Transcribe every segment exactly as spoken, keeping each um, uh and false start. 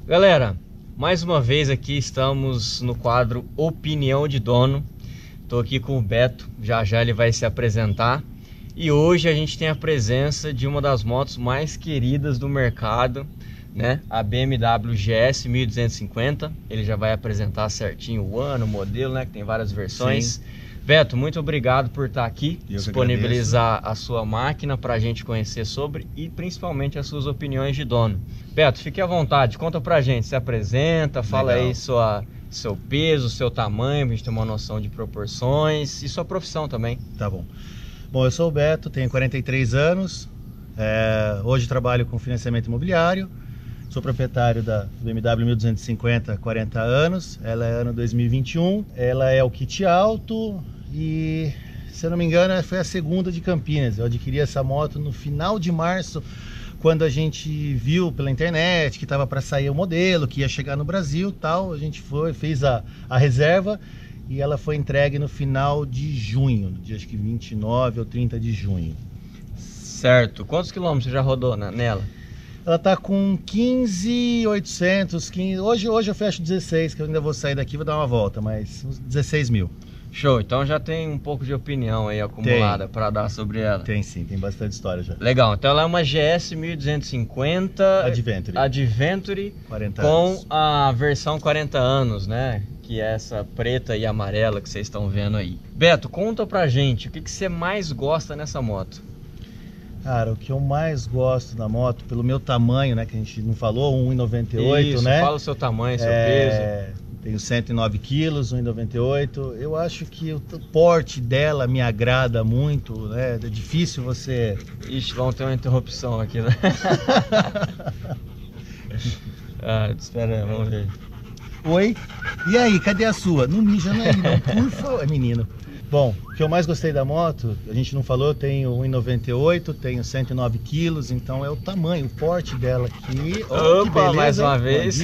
Galera, mais uma vez aqui estamos no quadro Opinião de Dono. Estou aqui com o Beto, já já ele vai se apresentar. E hoje a gente tem a presença de uma das motos mais queridas do mercado, né? A B M W G S mil duzentos e cinquenta. Ele já vai apresentar certinho o ano, o modelo, né? Que tem várias versões. Sim. Beto, muito obrigado por estar aqui, Eu disponibilizar a sua máquina para a gente conhecer sobre e principalmente as suas opiniões de dono. Beto, fique à vontade, conta pra gente, se apresenta, fala Legal. aí sua, seu peso, seu tamanho, pra gente ter uma noção de proporções e sua profissão também. Tá bom. Bom, eu sou o Beto, tenho quarenta e três anos, é, hoje trabalho com financiamento imobiliário, sou proprietário da B M W mil duzentos e cinquenta há quarenta anos, ela é ano dois mil e vinte e um, ela é o kit alto e, se eu não me engano, foi a segunda de Campinas. Eu adquiri essa moto no final de março, quando a gente viu pela internet que estava para sair o modelo, que ia chegar no Brasil, tal. A gente foi, fez a, a reserva e ela foi entregue no final de junho, no dia acho que vinte e nove ou trinta de junho. Certo. Quantos quilômetros você já rodou na, nela? Ela tá com quinze mil e oitocentos, quinze, hoje, hoje eu fecho dezesseis, que eu ainda vou sair daqui e vou dar uma volta, mas uns dezesseis mil. Show, então já tem um pouco de opinião aí acumulada para dar sobre ela. Tem sim, tem bastante história já. Legal, então ela é uma G S mil duzentos e cinquenta Adventure, Adventure quarenta com anos. A versão quarenta anos, né? Que é essa preta e amarela que vocês estão vendo aí. Beto, conta pra gente, o que, que você mais gosta nessa moto? Cara, o que eu mais gosto da moto, pelo meu tamanho, né, que a gente não falou, um e noventa e oito, Isso, né? Fala o seu tamanho, seu é... peso. Tenho cento e nove quilos, um e noventa e oito. Eu acho que o porte dela me agrada muito, né? É difícil você... Ixi, vamos ter uma interrupção aqui, né? ah, espera, vamos ver. Oi? E aí, cadê a sua? Não mija não é aí, não, por favor, menino. Bom, o que eu mais gostei da moto, a gente não falou, tenho um e noventa e oito, tenho cento e nove quilos, então é o tamanho, o porte dela aqui. Oh, Opa, mais uma vez.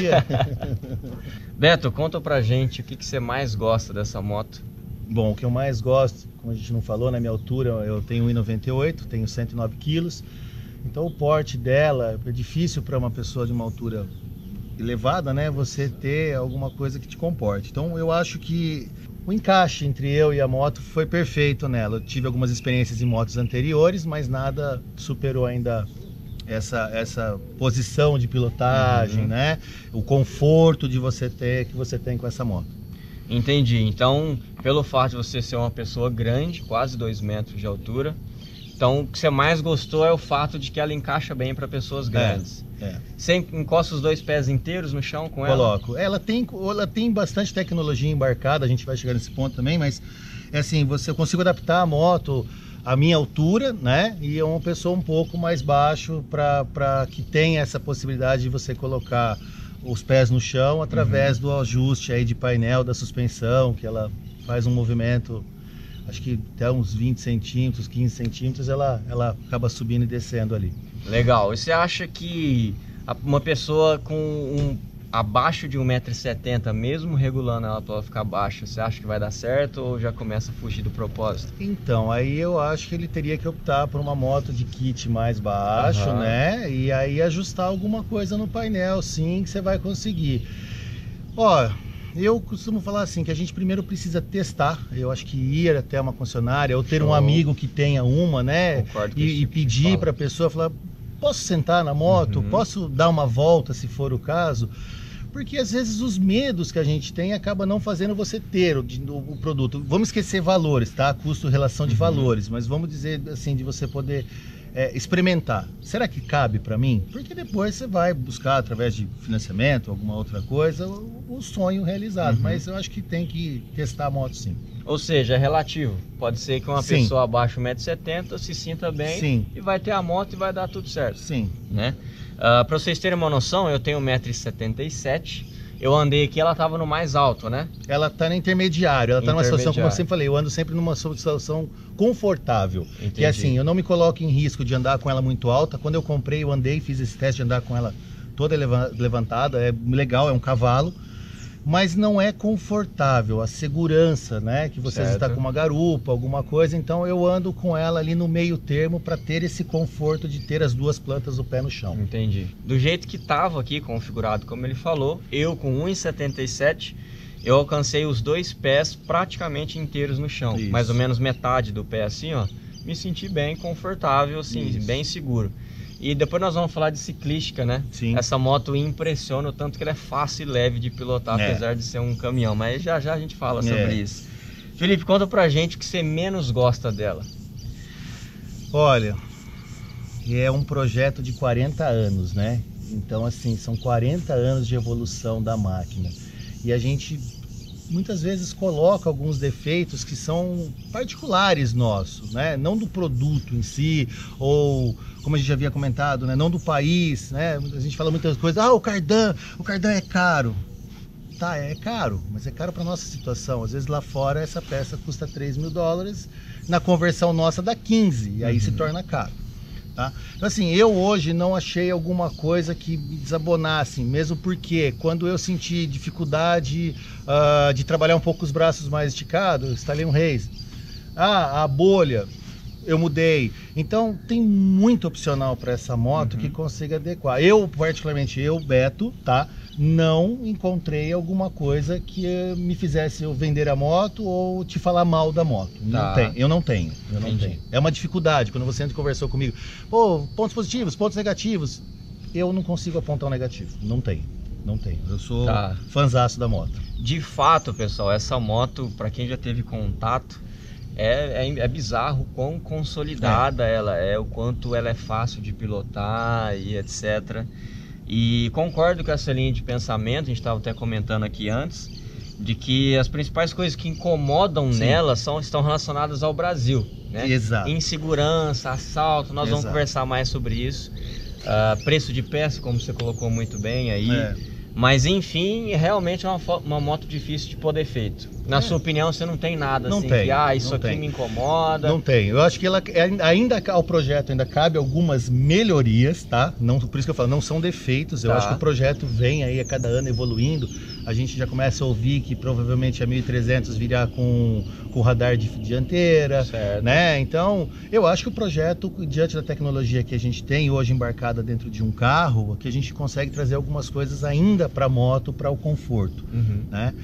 Beto, conta pra gente o que, que você mais gosta dessa moto. Bom, o que eu mais gosto, como a gente não falou, na minha altura eu tenho um e noventa e oito, tenho cento e nove quilos, então o porte dela é difícil para uma pessoa de uma altura elevada, né, você ter alguma coisa que te comporte. Então eu acho que o encaixe entre eu e a moto foi perfeito nela. Eu tive algumas experiências em motos anteriores, mas nada superou ainda essa, essa posição de pilotagem, uhum. né? O conforto de você ter, que você tem com essa moto. Entendi. Então, pelo fato de você ser uma pessoa grande, quase dois metros de altura, então o que você mais gostou é o fato de que ela encaixa bem para pessoas grandes. É, é. Você encosta os dois pés inteiros no chão com ela? Coloco. Ela tem, ela tem bastante tecnologia embarcada, a gente vai chegar nesse ponto também, mas é assim, você eu consigo adaptar a moto à minha altura, né? E é uma pessoa um pouco mais baixo para que tenha essa possibilidade de você colocar os pés no chão através uhum. do ajuste aí de painel da suspensão, que ela faz um movimento, acho que até uns vinte centímetros, quinze centímetros, ela, ela acaba subindo e descendo ali. Legal. E você acha que uma pessoa com um, abaixo de um metro e setenta, mesmo regulando ela para ela ficar baixa, você acha que vai dar certo ou já começa a fugir do propósito? Então, aí eu acho que ele teria que optar por uma moto de kit mais baixo, uhum. né? E aí ajustar alguma coisa no painel, sim, que você vai conseguir. Ó, eu costumo falar assim, que a gente primeiro precisa testar. Eu acho que ir até uma concessionária ou ter Show. um amigo que tenha uma, né? E, e pedir para a pessoa, falar, posso sentar na moto? Uhum. Posso dar uma volta, se for o caso? Porque às vezes os medos que a gente tem acaba não fazendo você ter o, o produto. Vamos esquecer valores, tá? Custo, relação de uhum. valores, mas vamos dizer assim, de você poder é, experimentar. Será que cabe para mim? Porque depois você vai buscar através de financiamento, alguma outra coisa, o, o sonho realizado. Uhum. Mas eu acho que tem que testar a moto sim. Ou seja, é relativo. Pode ser que uma sim. pessoa abaixo de um metro e setenta se sinta bem sim. e vai ter a moto e vai dar tudo certo. Sim. Né? Uh, para vocês terem uma noção, eu tenho um metro e setenta e sete. Eu andei aqui, ela estava no mais alto, né? Ela está no intermediário. Ela está numa situação, como eu sempre falei, eu ando sempre numa situação confortável. Entendi. Que é assim, eu não me coloco em risco de andar com ela muito alta. Quando eu comprei, eu andei, fiz esse teste de andar com ela toda levantada. É legal, é um cavalo. mas não é confortável, a segurança, né? Que você está com uma garupa, alguma coisa, então eu ando com ela ali no meio termo para ter esse conforto de ter as duas plantas do pé no chão. Entendi. Do jeito que estava aqui configurado, como ele falou, eu com um e setenta e sete, eu alcancei os dois pés praticamente inteiros no chão. Isso. Mais ou menos metade do pé assim, ó. Me senti bem confortável, assim, Isso. bem seguro. E depois nós vamos falar de ciclística, né? Sim. Essa moto impressiona o tanto que ela é fácil e leve de pilotar, é. apesar de ser um caminhão. Mas já já a gente fala sobre é. isso. Felipe, conta pra gente o que você menos gosta dela. Olha, é um projeto de quarenta anos, né? Então, assim, são quarenta anos de evolução da máquina. E a gente muitas vezes coloca alguns defeitos que são particulares nossos, né? Não do produto em si, ou como a gente já havia comentado, né? Não do país, né? A gente fala muitas coisas, ah, o cardan, o cardan é caro. Tá, é caro, mas é caro para nossa situação. Às vezes lá fora essa peça custa três mil dólares, na conversão nossa dá quinze, e aí uhum. se torna caro. Tá? Então assim, eu hoje não achei alguma coisa que me desabonasse, mesmo porque quando eu senti dificuldade uh, de trabalhar um pouco os braços mais esticados, eu instalei um raise. Ah, a bolha, eu mudei. Então tem muito opcional para essa moto uhum. que consiga adequar. Eu, particularmente, eu, Beto, tá? não encontrei alguma coisa que me fizesse eu vender a moto ou te falar mal da moto. Não Tá. tem, eu não tenho, eu não Entendi. tenho. É uma dificuldade, quando você entra e conversou comigo, pô, pontos positivos, pontos negativos, eu não consigo apontar um negativo, não tenho, não tenho. Eu sou Tá. fãzaço da moto. De fato, pessoal, essa moto, para quem já teve contato, é, é, é bizarro o quão consolidada é. ela é, o quanto ela é fácil de pilotar e etcétera. E concordo com essa linha de pensamento, a gente estava até comentando aqui antes, de que as principais coisas que incomodam Sim. nela são, estão relacionadas ao Brasil, né? Exato. Insegurança, assalto, nós Exato. vamos conversar mais sobre isso. Uh, preço de peça, como você colocou muito bem aí. É. Mas enfim, realmente é uma, uma moto difícil de pôr defeito. Na é. sua opinião, você não tem nada não assim tem, que, ah, isso aqui tem. me incomoda? Não tem. Eu acho que ela ainda ao projeto ainda cabe algumas melhorias, tá? Não, por isso que eu falo, não são defeitos. Eu Tá. acho que o projeto vem aí a cada ano evoluindo. A gente já começa a ouvir que provavelmente a mil e trezentos virá com, com radar de dianteira, Certo. né? Então, eu acho que o projeto, diante da tecnologia que a gente tem hoje embarcada dentro de um carro, que a gente consegue trazer algumas coisas ainda para a moto, para o conforto, Uhum. né?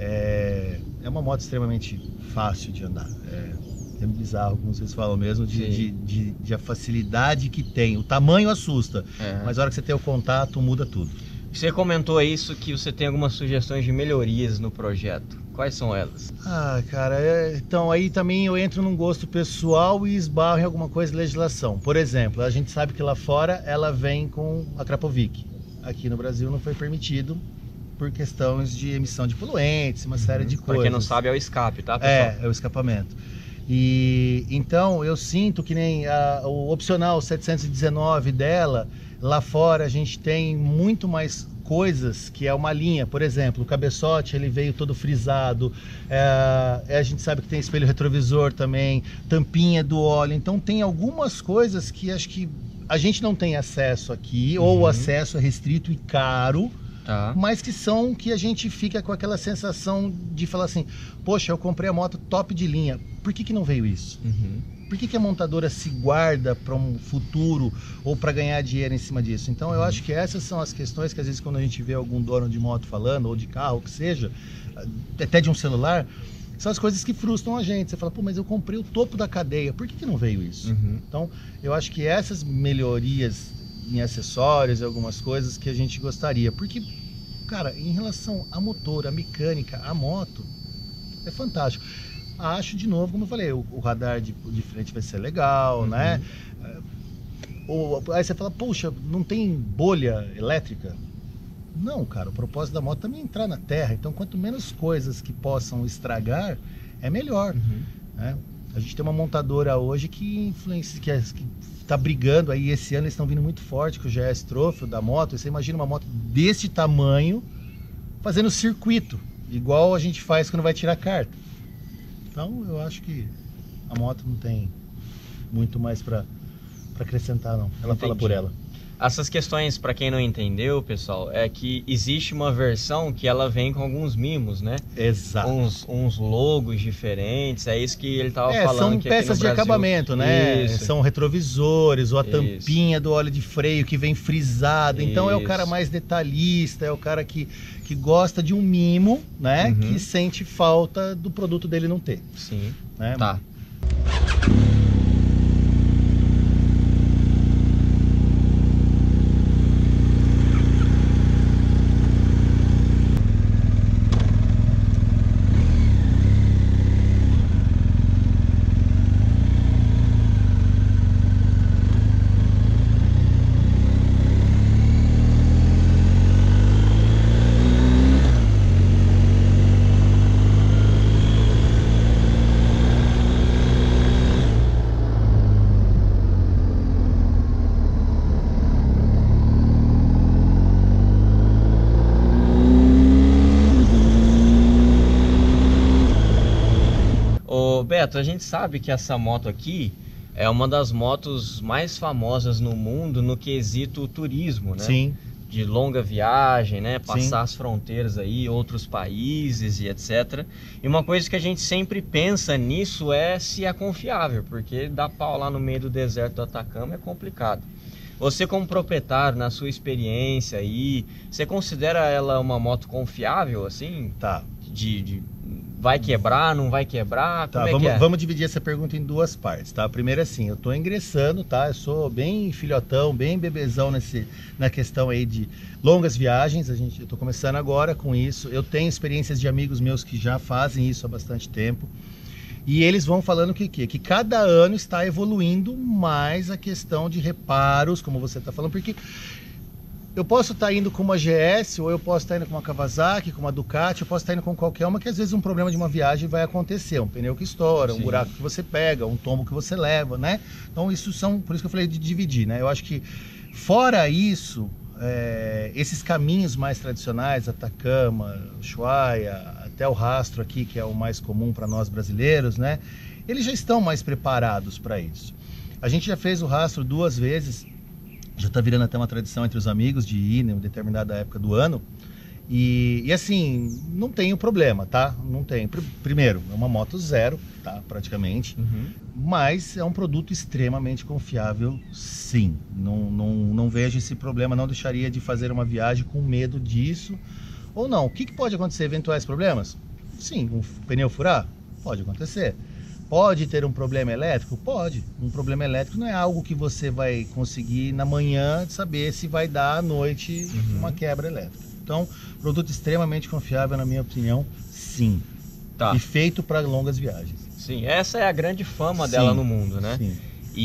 É, é uma moto extremamente fácil de andar. É, é bizarro, como vocês falam mesmo, de, de, de, de a facilidade que tem. O tamanho assusta, É. mas a hora que você tem o contato, muda tudo. Você comentou isso, que você tem algumas sugestões de melhorias no projeto. Quais são elas? Ah, cara, é, então aí também eu entro num gosto pessoal e esbarro em alguma coisa de legislação. Por exemplo, a gente sabe que lá fora ela vem com a Krapovic. Aqui no Brasil não foi permitido por questões de emissão de poluentes, uma série de coisas. Pra quem não sabe, é o escape, tá, pessoal? É, é o escapamento. E então eu sinto que nem a, o opcional setecentos e dezenove dela, lá fora a gente tem muito mais coisas que é uma linha. Por exemplo, o cabeçote ele veio todo frisado, é, a gente sabe que tem espelho retrovisor também, tampinha do óleo, então tem algumas coisas que acho que a gente não tem acesso aqui, uhum. ou o acesso é restrito e caro, Tá. mas que são que a gente fica com aquela sensação de falar assim, poxa, eu comprei a moto top de linha, por que que não veio isso? Uhum. Por que que a montadora se guarda para um futuro ou para ganhar dinheiro em cima disso? Então eu acho que essas são as questões que às vezes quando a gente vê algum dono de moto falando, ou de carro, ou que seja, até de um celular, são as coisas que frustram a gente. Você fala, pô, mas eu comprei o topo da cadeia, por que que não veio isso? Uhum. Então eu acho que essas melhorias em acessórios e algumas coisas que a gente gostaria, porque, cara, em relação a motor, a mecânica, a moto, é fantástico. Acho, de novo, como eu falei, o, o radar de, de frente vai ser legal, uhum. né? Ou, aí você fala, puxa, não tem bolha elétrica? Não, cara, o propósito da moto também é entrar na terra, então quanto menos coisas que possam estragar, é melhor. Uhum. Né? A gente tem uma montadora hoje que influencia, que, é, que tá brigando aí, esse ano eles estão vindo muito forte com o G S Trophy da moto. Você imagina uma moto desse tamanho fazendo circuito, igual a gente faz quando vai tirar carta. Então eu acho que a moto não tem muito mais para acrescentar, não. Ela Entendi. fala por ela. Essas questões, para quem não entendeu, pessoal, é que existe uma versão que ela vem com alguns mimos, né? Exato. Uns, uns logos diferentes, é isso que ele tava é, falando. São que peças aqui no de Brasil... acabamento, né? Isso. São retrovisores, ou a Isso. tampinha do óleo de freio que vem frisado. Então Isso. é o cara mais detalhista, é o cara que, que gosta de um mimo, né? Uhum. Que sente falta do produto dele não ter. Sim, né? tá. Beto, a gente sabe que essa moto aqui é uma das motos mais famosas no mundo no quesito turismo, né? Sim. De longa viagem, né? Passar Sim. as fronteiras aí, outros países e etcétera. E uma coisa que a gente sempre pensa nisso é se é confiável, porque dar pau lá no meio do deserto do Atacama é complicado. Você como proprietário, na sua experiência aí, você considera ela uma moto confiável, assim? Tá. De, de vai quebrar, não vai quebrar? Tá, como é vamos, que é? vamos dividir essa pergunta em duas partes, tá? Primeiro assim, eu tô ingressando, tá? Eu sou bem filhotão, bem bebezão nesse, na questão aí de longas viagens. A gente, eu tô começando agora com isso. Eu tenho experiências de amigos meus que já fazem isso há bastante tempo. E eles vão falando que, que, que cada ano está evoluindo mais a questão de reparos, como você está falando, porque eu posso estar indo com uma G S, ou eu posso estar indo com uma Kawasaki, com uma Ducati, eu posso estar indo com qualquer uma, que às vezes um problema de uma viagem vai acontecer, um pneu que estoura, Sim. um buraco que você pega, um tombo que você leva, né? Então isso são, por isso que eu falei de dividir, né? Eu acho que fora isso, é, esses caminhos mais tradicionais, Atacama, Ushuaia, até o rastro aqui, que é o mais comum para nós brasileiros, né? Eles já estão mais preparados para isso. A gente já fez o rastro duas vezes, já está virando até uma tradição entre os amigos de ir em uma determinada época do ano. E, e assim, não tem o problema, tá? Não tem. Primeiro, é uma moto zero, tá? Praticamente. Uhum. Mas é um produto extremamente confiável, sim. Não, não, não vejo esse problema, não deixaria de fazer uma viagem com medo disso. Ou não. O que, que pode acontecer? Eventuais problemas? Sim. Um pneu furar? Pode acontecer. Pode ter um problema elétrico? Pode. Um problema elétrico não é algo que você vai conseguir na manhã saber se vai dar à noite uhum. uma quebra elétrica. Então, produto extremamente confiável, na minha opinião, sim. Tá. E feito para longas viagens. Sim, essa é a grande fama sim. dela no mundo, né? Sim.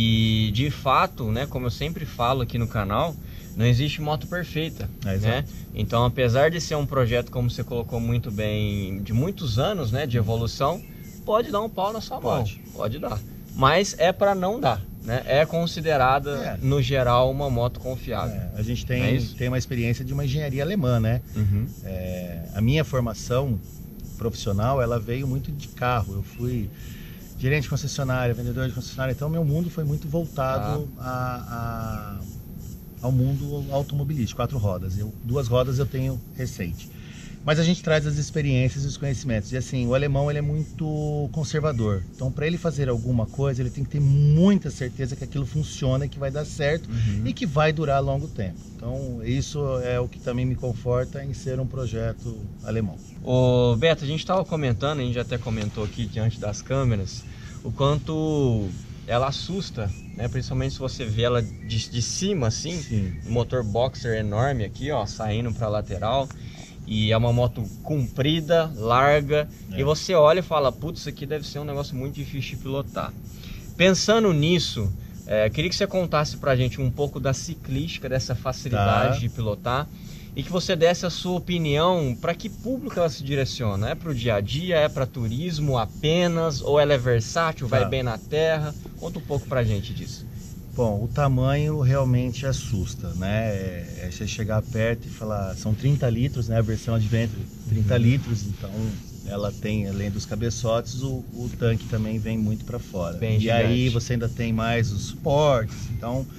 E de fato, né, como eu sempre falo aqui no canal, não existe moto perfeita, é, né? Então, apesar de ser um projeto, como você colocou muito bem, de muitos anos, né, de evolução, pode dar um pau na sua pode. mão, pode dar. Mas é para não dar, né? É considerada, é. no geral, uma moto confiável. É, a gente tem, é tem uma experiência de uma engenharia alemã, né? Uhum. É, a minha formação profissional, ela veio muito de carro. Eu fui gerente de concessionária, vendedor de concessionária, então meu mundo foi muito voltado ah. a, a, ao mundo automobilístico, quatro rodas. Eu, duas rodas eu tenho recente. Mas a gente traz as experiências e os conhecimentos. E assim, o alemão ele é muito conservador. Então, para ele fazer alguma coisa, ele tem que ter muita certeza que aquilo funciona e que vai dar certo uhum. e que vai durar longo tempo. Então, isso é o que também me conforta em ser um projeto alemão. Ô Beto, a gente estava comentando, a gente até comentou aqui diante das câmeras, o quanto ela assusta, né? Principalmente se você vê ela de, de cima, assim, Sim. um motor boxer enorme aqui, ó, saindo para a lateral. E é uma moto comprida, larga, é. e você olha e fala, putz, isso aqui deve ser um negócio muito difícil de pilotar. Pensando nisso, é, queria que você contasse pra gente um pouco da ciclística, dessa facilidade tá. de pilotar, e que você desse a sua opinião, para que público ela se direciona? É pro dia a dia, é para turismo apenas, ou ela é versátil, tá. vai bem na terra? Conta um pouco pra gente disso. Bom, o tamanho realmente assusta, né? É, é você chegar perto e falar, são trinta litros, né? A versão Adventure, trinta litros, então ela tem, além dos cabeçotes, o, o tanque também vem muito para fora. Bem e gigante. Aí você ainda tem mais os suportes, então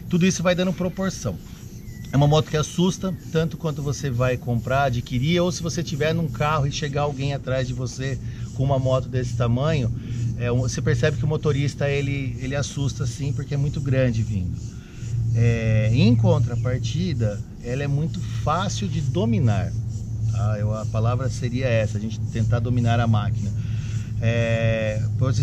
Tudo isso vai dando proporção. É uma moto que assusta, tanto quanto você vai comprar, adquirir, ou se você tiver num carro e chegar alguém atrás de você com uma moto desse tamanho, é, você percebe que o motorista ele, ele assusta sim, porque é muito grande vindo. É, em contrapartida, ela é muito fácil de dominar. Tá? Eu, a palavra seria essa, a gente tentar dominar a máquina. É,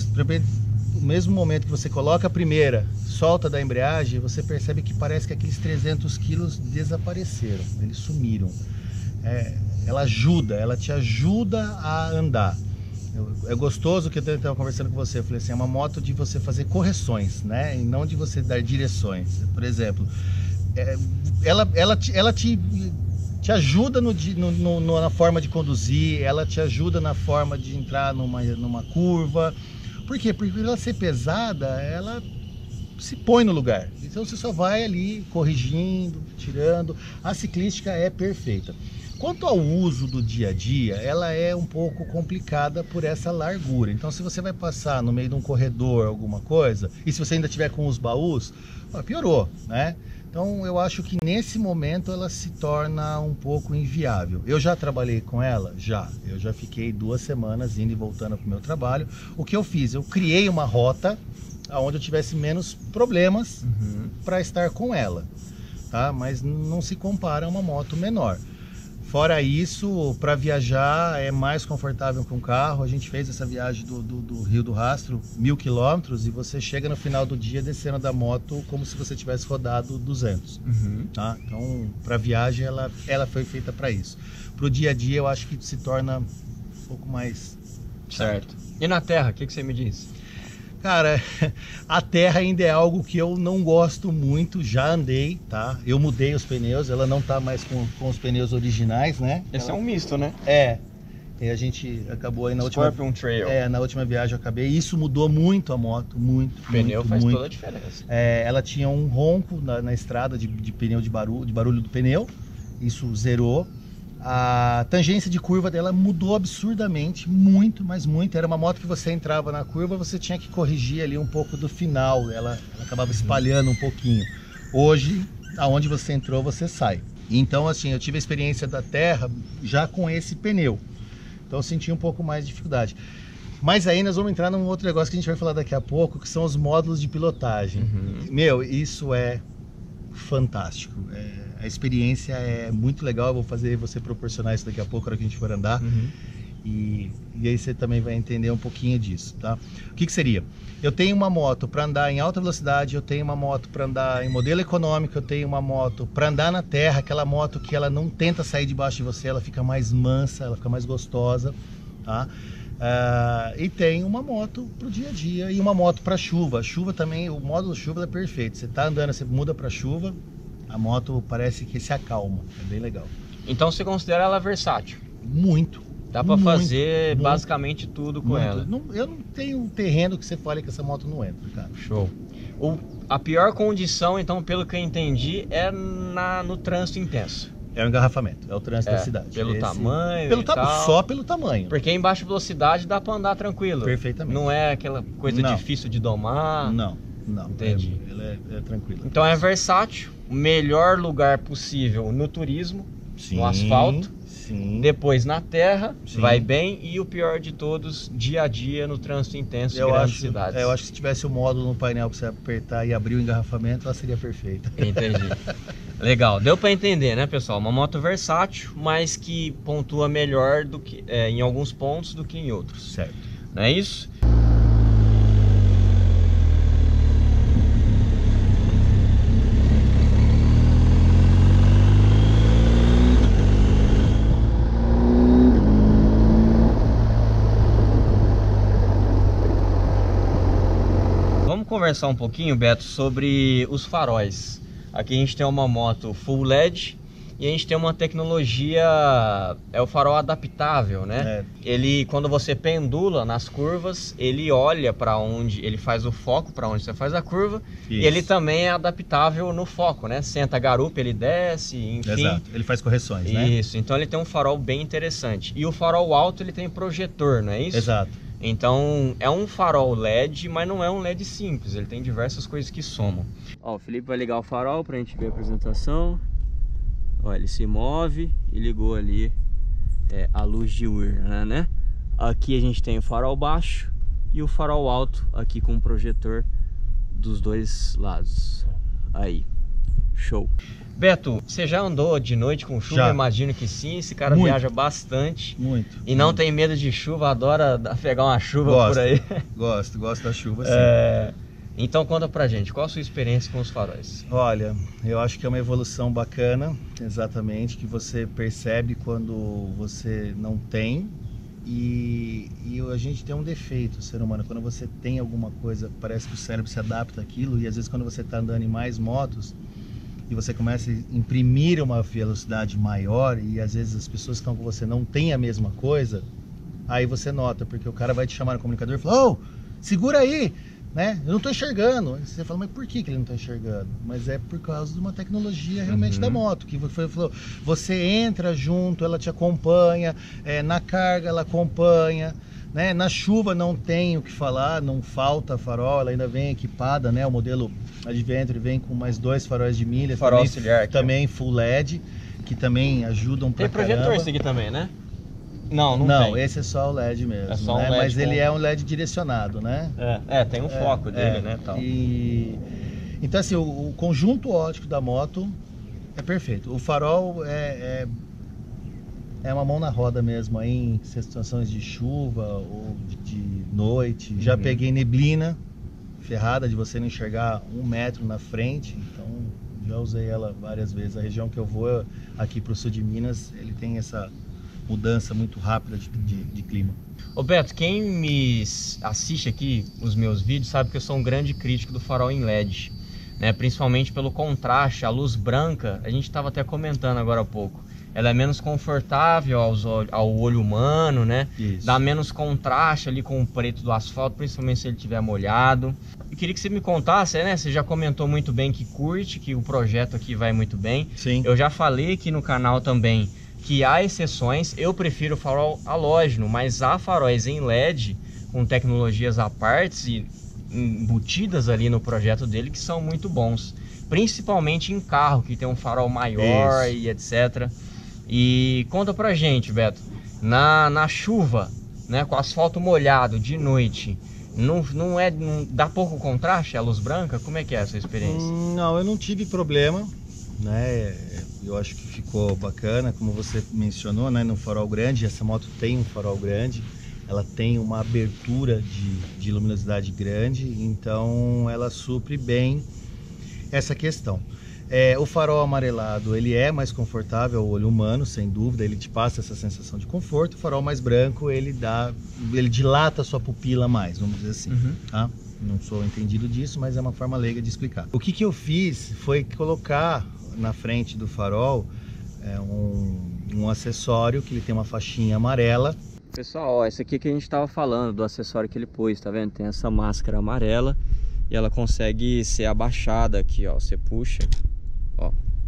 no mesmo momento que você coloca a primeira, solta da embreagem, você percebe que parece que aqueles trezentos quilos desapareceram, eles sumiram. É, ela ajuda, ela te ajuda a andar. É gostoso que eu estava conversando com você, eu falei assim, é uma moto de você fazer correções, né? E não de você dar direções. Por exemplo, é, ela, ela, te, ela te, te ajuda no, no, no, na forma de conduzir, ela te ajuda na forma de entrar numa, numa curva. Por quê? Porque ela ser pesada, ela se põe no lugar. Então você só vai ali corrigindo, tirando. A ciclística é perfeita. Quanto ao uso do dia a dia, ela é um pouco complicada por essa largura. Então se você vai passar no meio de um corredor, alguma coisa, e se você ainda tiver com os baús, piorou, né? Então eu acho que nesse momento ela se torna um pouco inviável. Eu já trabalhei com ela? Já. Eu já fiquei duas semanas indo e voltando para o meu trabalho. O que eu fiz? Eu criei uma rota onde eu tivesse menos problemas uhum. para estar com ela, tá? Mas não se compara a uma moto menor. Fora isso, para viajar é mais confortável que um carro. A gente fez essa viagem do, do, do Rio do Rastro, mil quilômetros, e você chega no final do dia descendo da moto como se você tivesse rodado duzentos. Uhum. Tá? Então, para viagem, ela, ela foi feita para isso. Para o dia a dia, eu acho que se torna um pouco mais... Certo. E na terra, o que, que você me diz? Cara, a terra ainda é algo que eu não gosto muito, já andei, tá? Eu mudei os pneus, ela não tá mais com, com os pneus originais, né? Esse ela... é um misto, né? É. E a gente acabou aí na Scorpion última... Trail. É, na última viagem eu acabei. Isso mudou muito a moto, muito, O pneu muito, faz muito. toda a diferença. É, ela tinha um ronco na, na estrada de, de pneu de barulho, de barulho do pneu. Isso zerou. A tangência de curva dela mudou absurdamente, muito, mas muito. Era uma moto que você entrava na curva, você tinha que corrigir ali um pouco do final, ela, ela acabava espalhando um pouquinho. Hoje, aonde você entrou, você sai. Então, assim, eu tive a experiência da terra já com esse pneu. Então, eu senti um pouco mais de dificuldade. Mas aí nós vamos entrar num outro negócio que a gente vai falar daqui a pouco, que são os módulos de pilotagem. Uhum. Meu, isso é fantástico. É... A experiência é muito legal, eu vou fazer você proporcionar isso daqui a pouco, na hora que a gente for andar. Uhum. E, e aí você também vai entender um pouquinho disso, tá? O que que seria? Eu tenho uma moto para andar em alta velocidade, eu tenho uma moto para andar em modelo econômico, eu tenho uma moto para andar na terra, aquela moto que ela não tenta sair debaixo de você, ela fica mais mansa, ela fica mais gostosa, tá? Uh, e tem uma moto para o dia a dia e uma moto para chuva. A chuva também, o módulo chuva é perfeito. Você tá andando, você muda para chuva, a moto parece que se acalma, é bem legal. Então você considera ela versátil? Muito. Dá para fazer muito, basicamente tudo com muito. ela. Não, eu não tenho um terreno que você fale que essa moto não entra, cara. Show. O, a pior condição, então, pelo que eu entendi, é na, no trânsito intenso. É o engarrafamento, é o trânsito é, da cidade. Pelo Esse... tamanho pelo e ta... tal. Só pelo tamanho. Porque em baixa velocidade dá para andar tranquilo. Perfeitamente. Não é aquela coisa não. difícil de domar. Não, não. Entendi. É, ela é, é tranquila. Então é versátil, o melhor lugar possível no turismo, sim, no asfalto. Sim. Depois na terra, sim. vai bem. E o pior de todos, dia a dia no trânsito intenso eu de grandes acho, cidades. É, eu acho que se tivesse o um módulo no painel para você apertar e abrir o engarrafamento, ela seria perfeita. Entendi. Legal, deu para entender, né, pessoal? Uma moto versátil, mas que pontua melhor do que, é, em alguns pontos do que em outros. Certo. Não é isso? Vamos conversar um pouquinho, Beto, sobre os faróis. Aqui a gente tem uma moto full L E D e a gente tem uma tecnologia, é o farol adaptável, né? É. Ele, quando você pendula nas curvas, ele olha para onde, ele faz o foco para onde você faz a curva. Isso. E ele também é adaptável no foco, né? Senta a garupa, ele desce, enfim. Exato, ele faz correções, né? Isso, então ele tem um farol bem interessante. E o farol alto, ele tem projetor, não é isso? Exato. Então é um farol L E D, mas não é um L E D simples, ele tem diversas coisas que somam. Ó, o Felipe vai ligar o farol pra gente ver a apresentação. Ó, ele se move e ligou ali é, a luz diurna, né? Aqui a gente tem o farol baixo e o farol alto aqui com o projetor dos dois lados. Aí, show. Beto, você já andou de noite com chuva? Já. Imagino que sim, esse cara Muito. viaja bastante. Muito. E não muito. tem medo de chuva, adora pegar uma chuva Gosto, por aí. Gosto, gosto da chuva, sim. É... Então conta pra gente, qual a sua experiência com os faróis? Olha, eu acho que é uma evolução bacana, exatamente, que você percebe quando você não tem. E, e a gente tem um defeito, o ser humano, quando você tem alguma coisa, parece que o cérebro se adapta àquilo, e às vezes quando você está andando em mais motos e você começa a imprimir uma velocidade maior e às vezes as pessoas que estão com você não têm a mesma coisa, aí você nota, porque o cara vai te chamar no comunicador e fala: ô, segura aí, né? Eu não estou enxergando. Aí você fala: mas por que, que ele não está enxergando? Mas é por causa de uma tecnologia realmente uhum. da moto, que você falou, você entra junto, ela te acompanha, é, na carga ela acompanha, né? Na chuva não tem o que falar, não falta farol, ela ainda vem equipada, né? O modelo Adventure vem com mais dois faróis de milha, farol também, auxiliar aqui, também full L E D, que também ajudam pra caramba. Tem projetor esse aqui também, né? Não, não, não tem. esse é só o L E D mesmo, é só um né? L E D Mas com... ele é um L E D direcionado, né? É, é tem um é, foco dele, é, né? Tal. E... Então assim, o, o conjunto óptico da moto é perfeito. O farol é, é, é uma mão na roda mesmo, aí em situações de chuva ou de, de noite. Uhum. Já peguei neblina ferrada de você não enxergar um metro na frente, então já usei ela várias vezes. A região que eu vou aqui para o sul de Minas, ele tem essa mudança muito rápida de, de, de clima. Ô Beto, quem me assiste aqui os meus vídeos sabe que eu sou um grande crítico do farol em L E D, né? Principalmente pelo contraste, a luz branca, a gente estava até comentando agora há pouco, ela é menos confortável aos, ao olho humano, né? Isso. Dá menos contraste ali com o preto do asfalto, principalmente se ele estiver molhado. Eu queria que você me contasse, né? Você já comentou muito bem que curte, que o projeto aqui vai muito bem. Sim. Eu já falei aqui no canal também que há exceções, eu prefiro o farol halógeno, mas há faróis em L E D com tecnologias à parte e embutidas ali no projeto dele que são muito bons, principalmente em carro que tem um farol maior Isso. e etcétera. E conta pra gente, Beto, na, na chuva, né, com asfalto molhado de noite, não, não é não dá pouco contraste a luz branca? Como é que é essa experiência? Não, eu não tive problema, né? Eu acho que ficou bacana, como você mencionou, né? No farol grande, essa moto tem um farol grande, ela tem uma abertura de, de luminosidade grande, então ela supre bem essa questão. É, o farol amarelado, ele é mais confortável ao olho humano, sem dúvida, ele te passa essa sensação de conforto. O farol mais branco, ele dá, ele dilata a sua pupila mais, vamos dizer assim, uhum. tá? Não sou entendido disso, mas é uma forma leiga de explicar. O que que eu fiz foi colocar na frente do farol é, um, um acessório que ele tem uma faixinha amarela. Pessoal, ó, esse aqui que a gente estava falando do acessório que ele pôs, tá vendo? Tem essa máscara amarela e ela consegue ser abaixada aqui, ó. Você puxa, ó,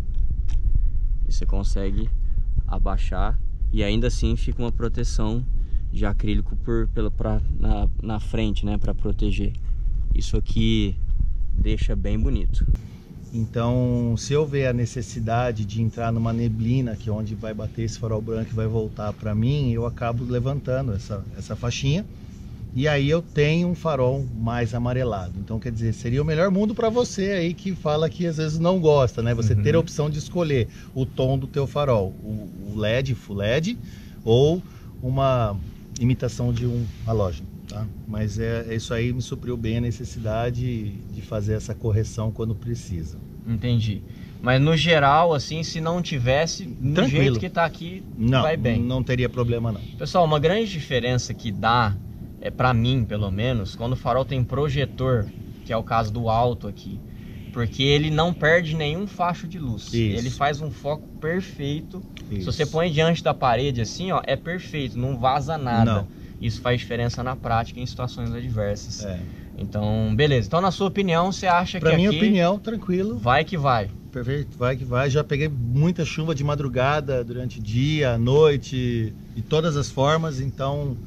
e você consegue abaixar e ainda assim fica uma proteção de acrílico por, pela, pra, na, na frente, né, para proteger. Isso aqui deixa bem bonito. Então, se eu ver a necessidade de entrar numa neblina, que é onde vai bater esse farol branco e vai voltar para mim, eu acabo levantando essa, essa faixinha e aí eu tenho um farol mais amarelado. Então, quer dizer, seria o melhor mundo para você aí que fala que às vezes não gosta, né? Você uhum. ter a opção de escolher o tom do teu farol, o, o L E D, Full L E D ou uma imitação de um halógeno. Tá? Mas é, isso aí me supriu bem a necessidade de fazer essa correção quando precisa. Entendi. Mas no geral, assim, se não tivesse, no Tranquilo. jeito que tá aqui, não, vai bem. Não teria problema não. Pessoal, uma grande diferença que dá, é pra mim pelo menos, quando o farol tem projetor, que é o caso do alto aqui, porque ele não perde nenhum facho de luz. Isso. Ele faz um foco perfeito. Isso. Se você põe diante da parede assim, ó, é perfeito, não vaza nada. Não. Isso faz diferença na prática em situações adversas. É. Então, beleza. Então, na sua opinião, você acha pra que minha aqui... opinião, tranquilo. Vai que vai. Perfeito, vai que vai. Já peguei muita chuva de madrugada, durante o dia, a noite, de todas as formas. Então,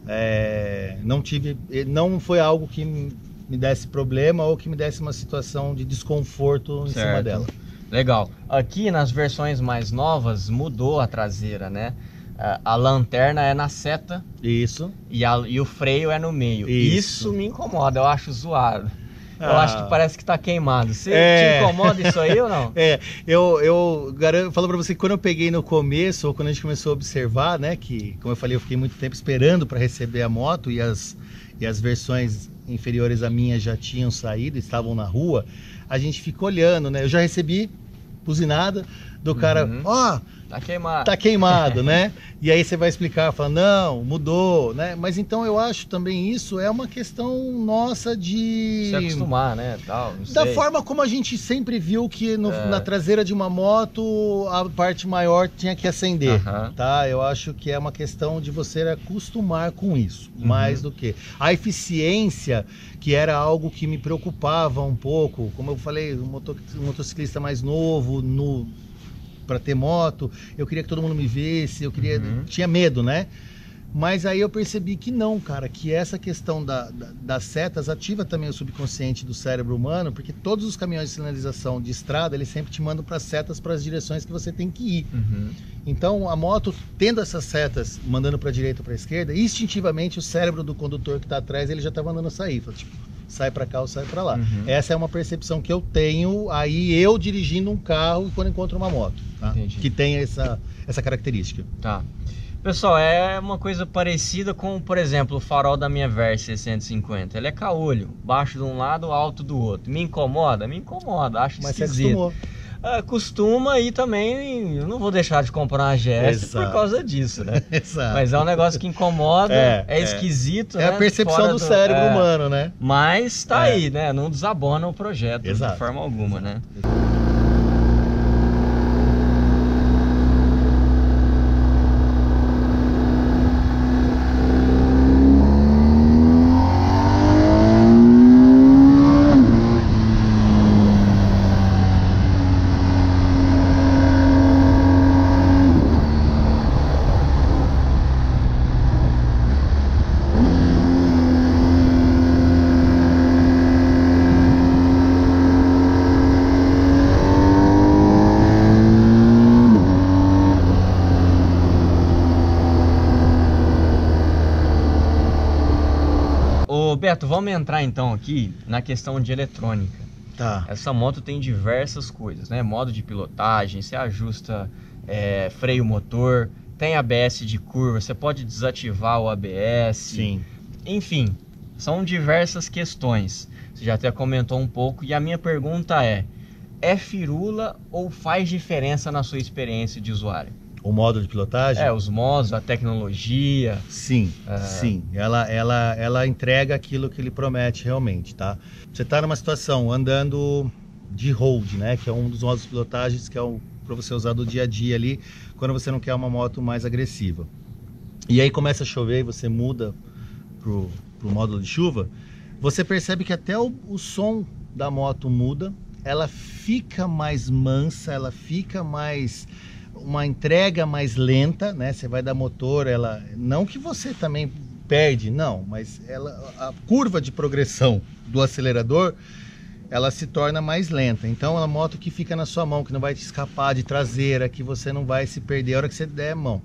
é, não tive, não foi algo que me desse problema ou que me desse uma situação de desconforto em certo. cima dela. Legal. Aqui nas versões mais novas mudou a traseira, né? A lanterna é na seta. Isso. E, a, e o freio é no meio. Isso, Isso me incomoda, eu acho zoado. Eu ah. acho que parece que tá queimado. Você é. te incomoda isso aí ou não? É, eu, eu garanto, falo pra você que quando eu peguei no começo, ou quando a gente começou a observar, né, que, como eu falei, eu fiquei muito tempo esperando para receber a moto e as, e as versões inferiores à minha já tinham saído, estavam na rua, a gente fica olhando, né? Eu já recebi buzinada do cara, ó, uhum. oh, tá queimado, tá queimado, né? E aí você vai explicar, fala, não, mudou, né? Mas então eu acho também isso é uma questão nossa de se acostumar, né? Tal, não da sei. forma como a gente sempre viu que no, é. na traseira de uma moto a parte maior tinha que acender, uhum. tá? Eu acho que é uma questão de você acostumar com isso, uhum. mais do que a eficiência, que era algo que me preocupava um pouco, como eu falei, um, motor, um motociclista mais novo, no para ter moto, eu queria que todo mundo me visse, eu queria, uhum. tinha medo, né? Mas aí eu percebi que não, cara, que essa questão da, da, das setas ativa também o subconsciente do cérebro humano, porque todos os caminhões de sinalização de estrada, eles sempre te mandam para setas para as direções que você tem que ir. Uhum. Então a moto, tendo essas setas, mandando para a direita ou para a esquerda, instintivamente o cérebro do condutor que está atrás, ele já está mandando sair, fala, tipo, sai para cá ou sai para lá. Uhum. Essa é uma percepção que eu tenho aí eu dirigindo um carro e quando encontro uma moto, tá? Que tem essa, essa característica. Tá. Pessoal, é uma coisa parecida com, por exemplo, o farol da minha Versa seiscentos e cinquenta. Ele é caolho, baixo de um lado, alto do outro. Me incomoda? Me incomoda, acho Mas esquisito. Você acostumou. É, costuma e também eu não vou deixar de comprar uma G S Exato. Por causa disso, né? Exato. Mas é um negócio que incomoda, é, é esquisito, é. né? É a percepção do, do cérebro é, humano, né? Mas tá é. aí, né? Não desabona o projeto Exato. De forma alguma, né? Beto, vamos entrar então aqui na questão de eletrônica. Tá. Essa moto tem diversas coisas, né? Modo de pilotagem, você ajusta é, freio motor, tem A B S de curva, você pode desativar o A B S. Sim. Enfim, são diversas questões. Você já até comentou um pouco e a minha pergunta é, é firula ou faz diferença na sua experiência de usuário? O modo de pilotagem? É, os modos, a tecnologia. Sim, é... sim. Ela, ela, ela entrega aquilo que ele promete realmente, tá? Você está numa situação andando de road, né? Que é um dos modos de pilotagens que é um, para você usar do dia a dia ali, quando você não quer uma moto mais agressiva. E aí começa a chover e você muda pro, pro módulo de chuva, você percebe que até o, o som da moto muda, ela fica mais mansa, ela fica mais... uma entrega mais lenta, né? Você vai dar motor, ela não que você também perde, não, mas ela, a curva de progressão do acelerador, ela se torna mais lenta. Então, é uma moto que fica na sua mão, que não vai te escapar de traseira, que você não vai se perder a hora que você der a mão.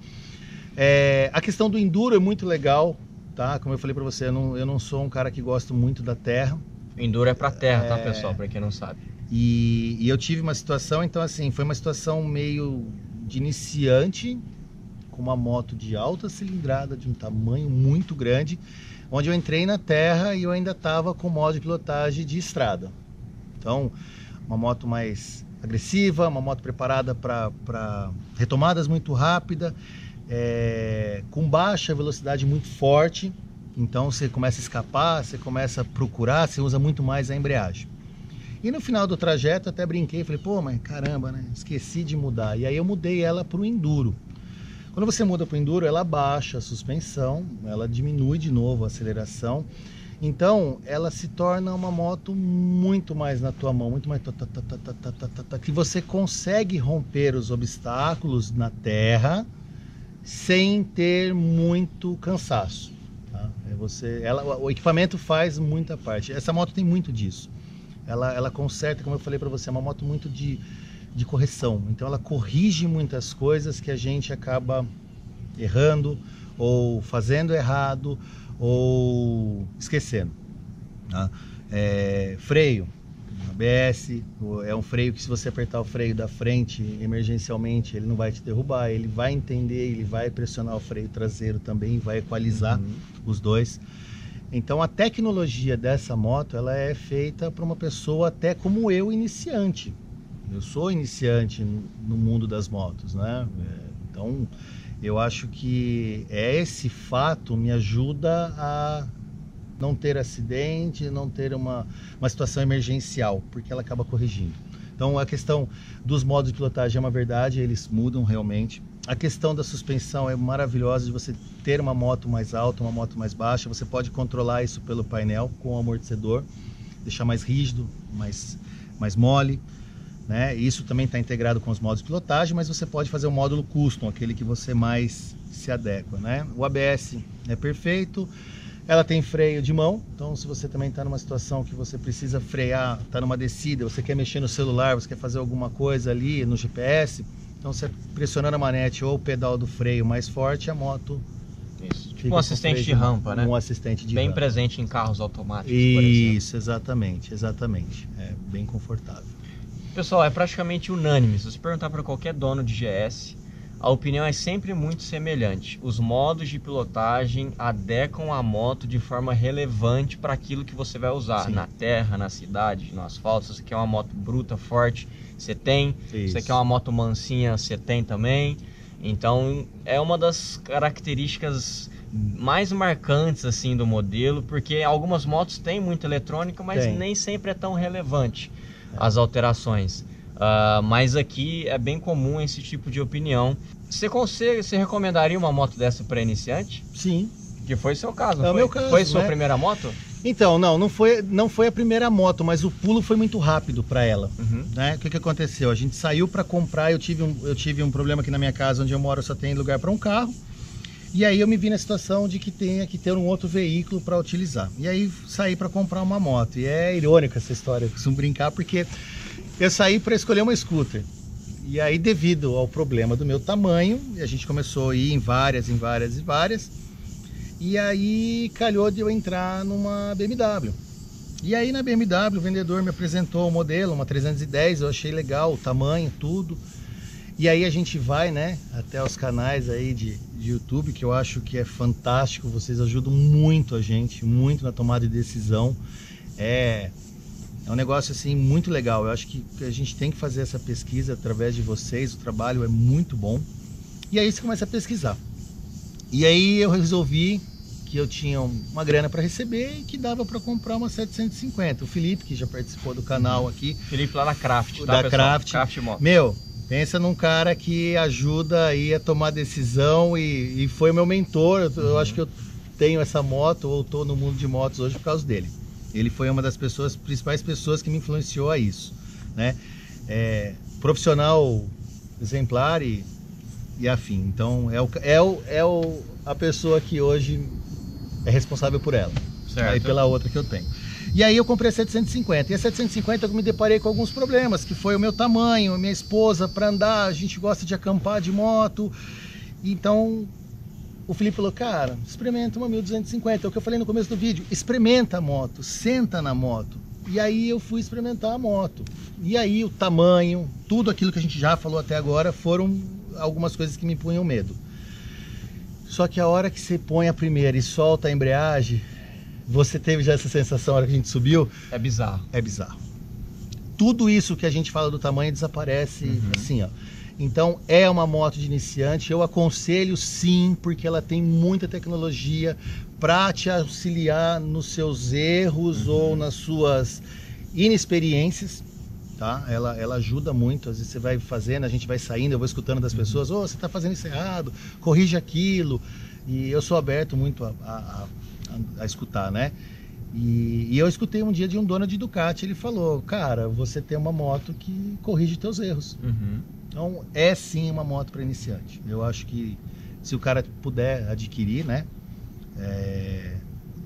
É, a questão do enduro é muito legal, tá? Como eu falei para você, eu não, eu não sou um cara que gosta muito da terra. O enduro é para terra, é... tá, pessoal? Para quem não sabe. E, e eu tive uma situação, então assim, foi uma situação meio de iniciante, com uma moto de alta cilindrada, de um tamanho muito grande, onde eu entrei na terra e eu ainda estava com modo de pilotagem de estrada. Então, uma moto mais agressiva, uma moto preparada para retomadas muito rápidas, é, com baixa velocidade muito forte. Então você começa a escapar, você começa a procurar, você usa muito mais a embreagem. E no final do trajeto até brinquei, falei, pô, mas caramba, né? Esqueci de mudar. E aí eu mudei ela para o enduro. Quando você muda para o enduro, ela baixa a suspensão, ela diminui de novo a aceleração. Então, ela se torna uma moto muito mais na tua mão, muito mais... que você consegue romper os obstáculos na terra sem ter muito cansaço. Você, ela, o equipamento faz muita parte. Essa moto tem muito disso. Ela, ela conserta, como eu falei para você, é uma moto muito de, de correção. Então ela corrige muitas coisas que a gente acaba errando, ou fazendo errado, ou esquecendo. Tá? É, freio, A B S, é um freio que se você apertar o freio da frente emergencialmente, ele não vai te derrubar, ele vai entender, ele vai pressionar o freio traseiro também, vai equalizar uhum. os dois. Então a tecnologia dessa moto, ela é feita para uma pessoa até como eu, iniciante. Eu sou iniciante no mundo das motos, né? Então eu acho que esse fato me ajuda a não ter acidente, não ter uma, uma situação emergencial, porque ela acaba corrigindo. Então a questão dos modos de pilotagem é uma verdade, eles mudam realmente. A questão da suspensão é maravilhosa, de você ter uma moto mais alta, uma moto mais baixa, você pode controlar isso pelo painel com o amortecedor, deixar mais rígido, mais, mais mole, né? Isso também está integrado com os modos de pilotagem, mas você pode fazer o módulo custom, aquele que você mais se adequa, né? O A B S é perfeito. Ela tem freio de mão, então se você também está numa situação que você precisa frear, está numa descida, você quer mexer no celular, você quer fazer alguma coisa ali no G P S, então você pressionando a manete ou o pedal do freio mais forte, a moto... Isso, tipo um assistente de rampa, né? Um assistente de bem rampa. presente em carros automáticos, Isso, por exemplo. exatamente, exatamente. É bem confortável. Pessoal, é praticamente unânime. Se você perguntar para qualquer dono de G S, a opinião é sempre muito semelhante. Os modos de pilotagem adequam a moto de forma relevante para aquilo que você vai usar. Sim. Na terra, na cidade, no asfalto. Se você quer uma moto bruta, forte, você tem. Isso. Se você quer uma moto mansinha, você tem também. Então é uma das características mais marcantes assim do modelo, porque algumas motos têm muita eletrônica, mas tem. Nem sempre é tão relevante é. As alterações. Uh, mas aqui é bem comum esse tipo de opinião. Você consegue, você recomendaria uma moto dessa para iniciante? Sim. Que foi seu caso, não é foi? O meu caso, foi sua né? primeira moto? Então, não, não foi, não foi a primeira moto, mas o pulo foi muito rápido para ela. Uhum. Né? O que, que aconteceu? A gente saiu para comprar, eu tive, um, eu tive um problema aqui na minha casa, onde eu moro, só tem lugar para um carro. E aí eu me vi na situação de que tenha que ter um outro veículo para utilizar. E aí saí para comprar uma moto. E é irônica essa história, eu costumo brincar, porque eu saí para escolher uma scooter. E aí, devido ao problema do meu tamanho, a gente começou a ir em várias, em várias e várias. E aí calhou de eu entrar numa B M W. E aí na B M W o vendedor me apresentou o modelo, uma trezentos e dez, eu achei legal o tamanho, tudo. E aí a gente vai, né, até os canais aí de, de YouTube, que eu acho que é fantástico, vocês ajudam muito a gente, muito na tomada de decisão. É... É um negócio assim muito legal. Eu acho que a gente tem que fazer essa pesquisa através de vocês. O trabalho é muito bom. E aí você começa a pesquisar. E aí eu resolvi que eu tinha uma grana para receber e que dava para comprar uma setecentos e cinquenta. O Felipe, que já participou do canal aqui. Felipe lá na Craft, tá, da pessoal? Craft. Craft Motos. Meu, pensa num cara que ajuda aí a tomar decisão e, e foi meu mentor. Eu, uhum. eu acho que eu tenho essa moto ou estou no mundo de motos hoje por causa dele. Ele foi uma das pessoas, principais pessoas que me influenciou a isso, né? É, profissional exemplar e, e afim. Então é, o, é, o, é o, a pessoa que hoje é responsável por ela. Certo. E pela outra que eu tenho. E aí eu comprei a setecentos e cinquenta. E a setecentos e cinquenta eu me deparei com alguns problemas, que foi o meu tamanho, minha esposa para andar, a gente gosta de acampar de moto. Então o Felipe falou, cara, experimenta uma mil duzentos e cinquenta. É o que eu falei no começo do vídeo. Experimenta a moto, senta na moto. E aí eu fui experimentar a moto. E aí o tamanho, tudo aquilo que a gente já falou até agora, foram algumas coisas que me punham medo. Só que a hora que você põe a primeira e solta a embreagem, você teve já essa sensação na hora que a gente subiu? É bizarro. É bizarro. Tudo isso que a gente fala do tamanho desaparece uhum. assim, ó. Então é uma moto de iniciante, eu aconselho sim, porque ela tem muita tecnologia para te auxiliar nos seus erros uhum. ou nas suas inexperiências, tá? Ela, ela ajuda muito, às vezes você vai fazendo, a gente vai saindo, eu vou escutando das uhum. pessoas, oh, você está fazendo isso errado, corrige aquilo, e eu sou aberto muito a, a, a, a escutar, né? E, e eu escutei um dia de um dono de Ducati, ele falou, cara, você tem uma moto que corrige teus erros. Uhum. Então é sim uma moto para iniciante. Eu acho que se o cara puder adquirir, né, é,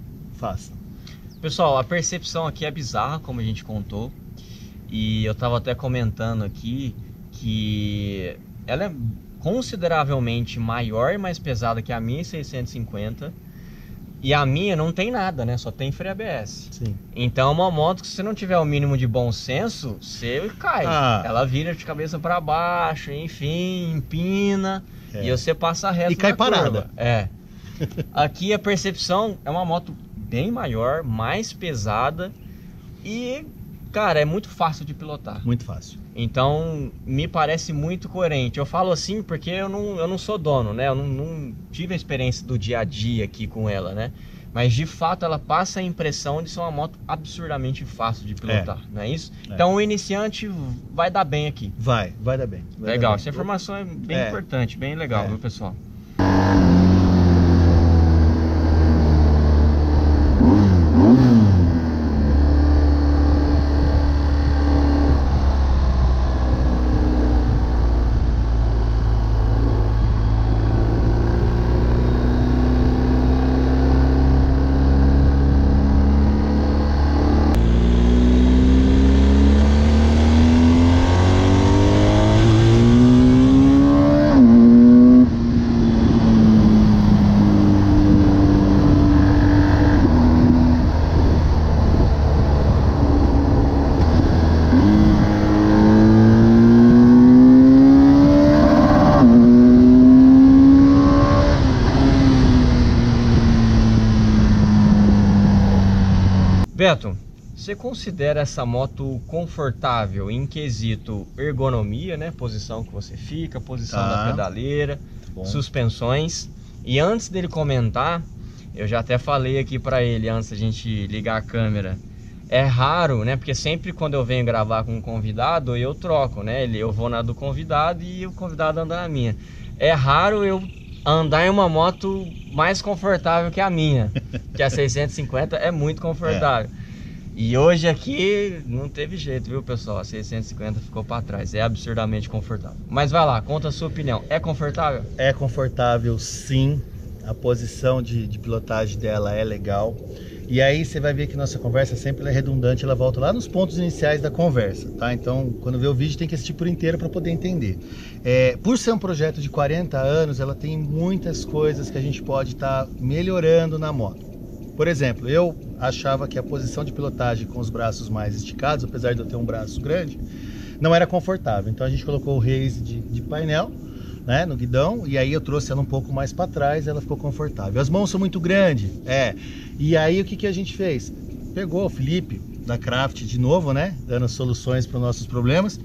faça. Pessoal, a percepção aqui é bizarra, como a gente contou. E eu tava até comentando aqui que ela é consideravelmente maior e mais pesada que a minha seiscentos e cinquenta. E a minha não tem nada, né? Só tem freio A B S. Sim. Então é uma moto que se você não tiver o mínimo de bom senso, você cai. Ah. Ela vira de cabeça para baixo, enfim, empina. É. E você passa reto e cai na parada. Curva. É. Aqui a percepção é uma moto bem maior, mais pesada e, cara, é muito fácil de pilotar. Muito fácil. Então, me parece muito coerente. Eu falo assim porque eu não, eu não sou dono, né? Eu não, não tive a experiência do dia a dia aqui com ela, né? Mas, de fato, ela passa a impressão de ser uma moto absurdamente fácil de pilotar, é. Não é isso? É. Então, o iniciante vai dar bem aqui. Vai, vai dar bem. Vai legal, dar bem. Essa informação é bem é. importante, bem legal, é. Viu, pessoal? Beto, você considera essa moto confortável em quesito ergonomia, né? Posição que você fica, posição tá. da pedaleira, Bom. suspensões. E antes dele comentar, eu já até falei aqui pra ele antes da gente ligar a câmera. É raro, né? Porque sempre quando eu venho gravar com um convidado, eu troco, né? Eu vou na do convidado e o convidado anda na minha. É raro eu andar em uma moto mais confortável que a minha, que a seiscentos e cinquenta é muito confortável. É. E hoje aqui não teve jeito, viu, pessoal? A seiscentos e cinquenta ficou para trás, é absurdamente confortável. Mas vai lá, conta a sua opinião, é confortável? É confortável, sim. A posição de, de pilotagem dela é legal. E aí você vai ver que nossa conversa sempre é redundante, ela volta lá nos pontos iniciais da conversa, tá? Então, quando vê o vídeo tem que assistir por inteiro para poder entender. É, por ser um projeto de quarenta anos, ela tem muitas coisas que a gente pode estar tá melhorando na moto. Por exemplo, eu achava que a posição de pilotagem com os braços mais esticados, apesar de eu ter um braço grande, não era confortável. Então a gente colocou o raise de, de painel, né, no guidão, e aí eu trouxe ela um pouco mais para trás, ela ficou confortável. As mãos são muito grandes, é. E aí o que, que a gente fez? Pegou o Felipe da Craft de novo, né, dando soluções para os nossos problemas.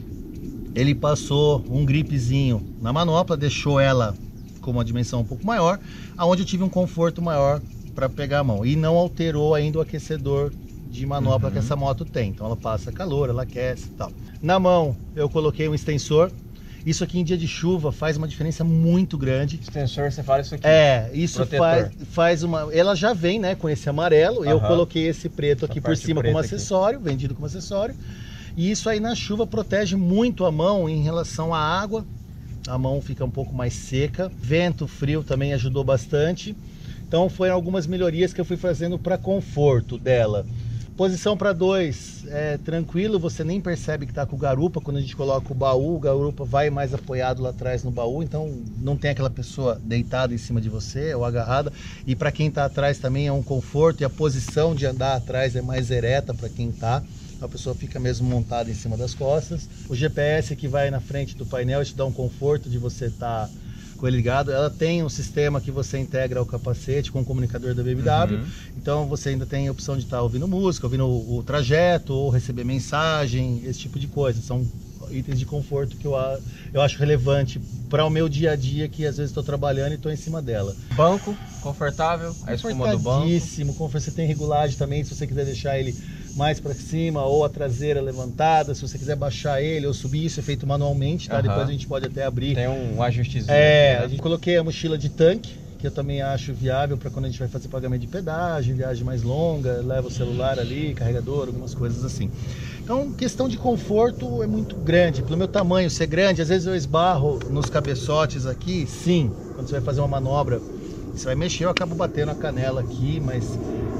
Ele passou um gripezinho na manopla, deixou ela com uma dimensão um pouco maior, aonde eu tive um conforto maior para pegar a mão. E não alterou ainda o aquecedor de manopla uhum. que essa moto tem. Então ela passa calor, ela aquece e tal. Na mão eu coloquei um extensor. Isso aqui em dia de chuva faz uma diferença muito grande. Extensor, você fala isso aqui? É, isso faz, faz uma... Ela já vem, né, com esse amarelo. Uhum. Eu coloquei esse preto aqui por cima como acessório, aqui. vendido como acessório. E isso aí na chuva protege muito a mão em relação à água. A mão fica um pouco mais seca. Vento frio também ajudou bastante. Então foram algumas melhorias que eu fui fazendo para conforto dela. Posição para dois, é tranquilo, você nem percebe que está com o garupa. Quando a gente coloca o baú, o garupa vai mais apoiado lá atrás no baú, então não tem aquela pessoa deitada em cima de você ou agarrada. E para quem está atrás também é um conforto, e a posição de andar atrás é mais ereta para quem está. A pessoa fica mesmo montada em cima das costas. O G P S que vai na frente do painel te dá um conforto de você estar... Tá com ele ligado. Ela tem um sistema que você integra ao capacete com o comunicador da B M W, uhum. Então você ainda tem a opção de estar tá ouvindo música, ouvindo o, o trajeto, ou receber mensagem, esse tipo de coisa. São itens de conforto que eu, eu acho relevante para o meu dia a dia, que às vezes estou trabalhando e estou em cima dela. Banco, confortável, a espuma do banco. Confortável, você tem regulagem também, se você quiser deixar ele mais para cima, ou a traseira levantada, se você quiser baixar ele ou subir, isso é feito manualmente, tá? Uhum. Depois a gente pode até abrir. Tem um ajustezinho. É, né? a gente coloquei a mochila de tanque, que eu também acho viável para quando a gente vai fazer pagamento de pedágio, viagem mais longa, leva o celular ali, carregador, algumas coisas assim. Então, questão de conforto é muito grande. Pelo meu tamanho ser grande, às vezes eu esbarro nos cabeçotes aqui, sim. Quando você vai fazer uma manobra, você vai mexer, eu acabo batendo a canela aqui, mas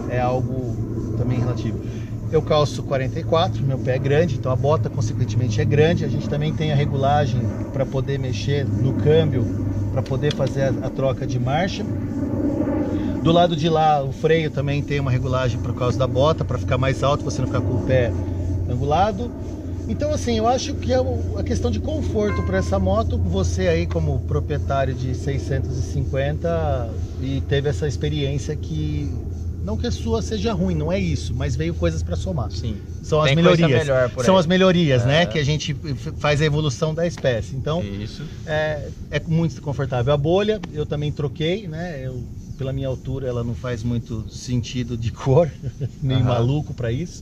é algo também relativo. Eu calço quarenta e quatro, meu pé é grande, então a bota consequentemente é grande. A gente também tem a regulagem para poder mexer no câmbio, para poder fazer a, a troca de marcha. Do lado de lá, o freio também tem uma regulagem por causa da bota, para ficar mais alto, você não ficar com o pé angulado. Então assim, eu acho que é a questão de conforto para essa moto. Você aí como proprietário de seiscentos e cinquenta e teve essa experiência que, não que a sua seja ruim, não é isso, mas veio coisas para somar. Sim. São as Tem melhorias. melhor por São aí. as melhorias, É. né? Que a gente faz a evolução da espécie. Então, Isso. é, é muito confortável. A bolha, eu também troquei, né? Eu, pela minha altura, ela não faz muito sentido de cor, meio Aham. maluco para isso.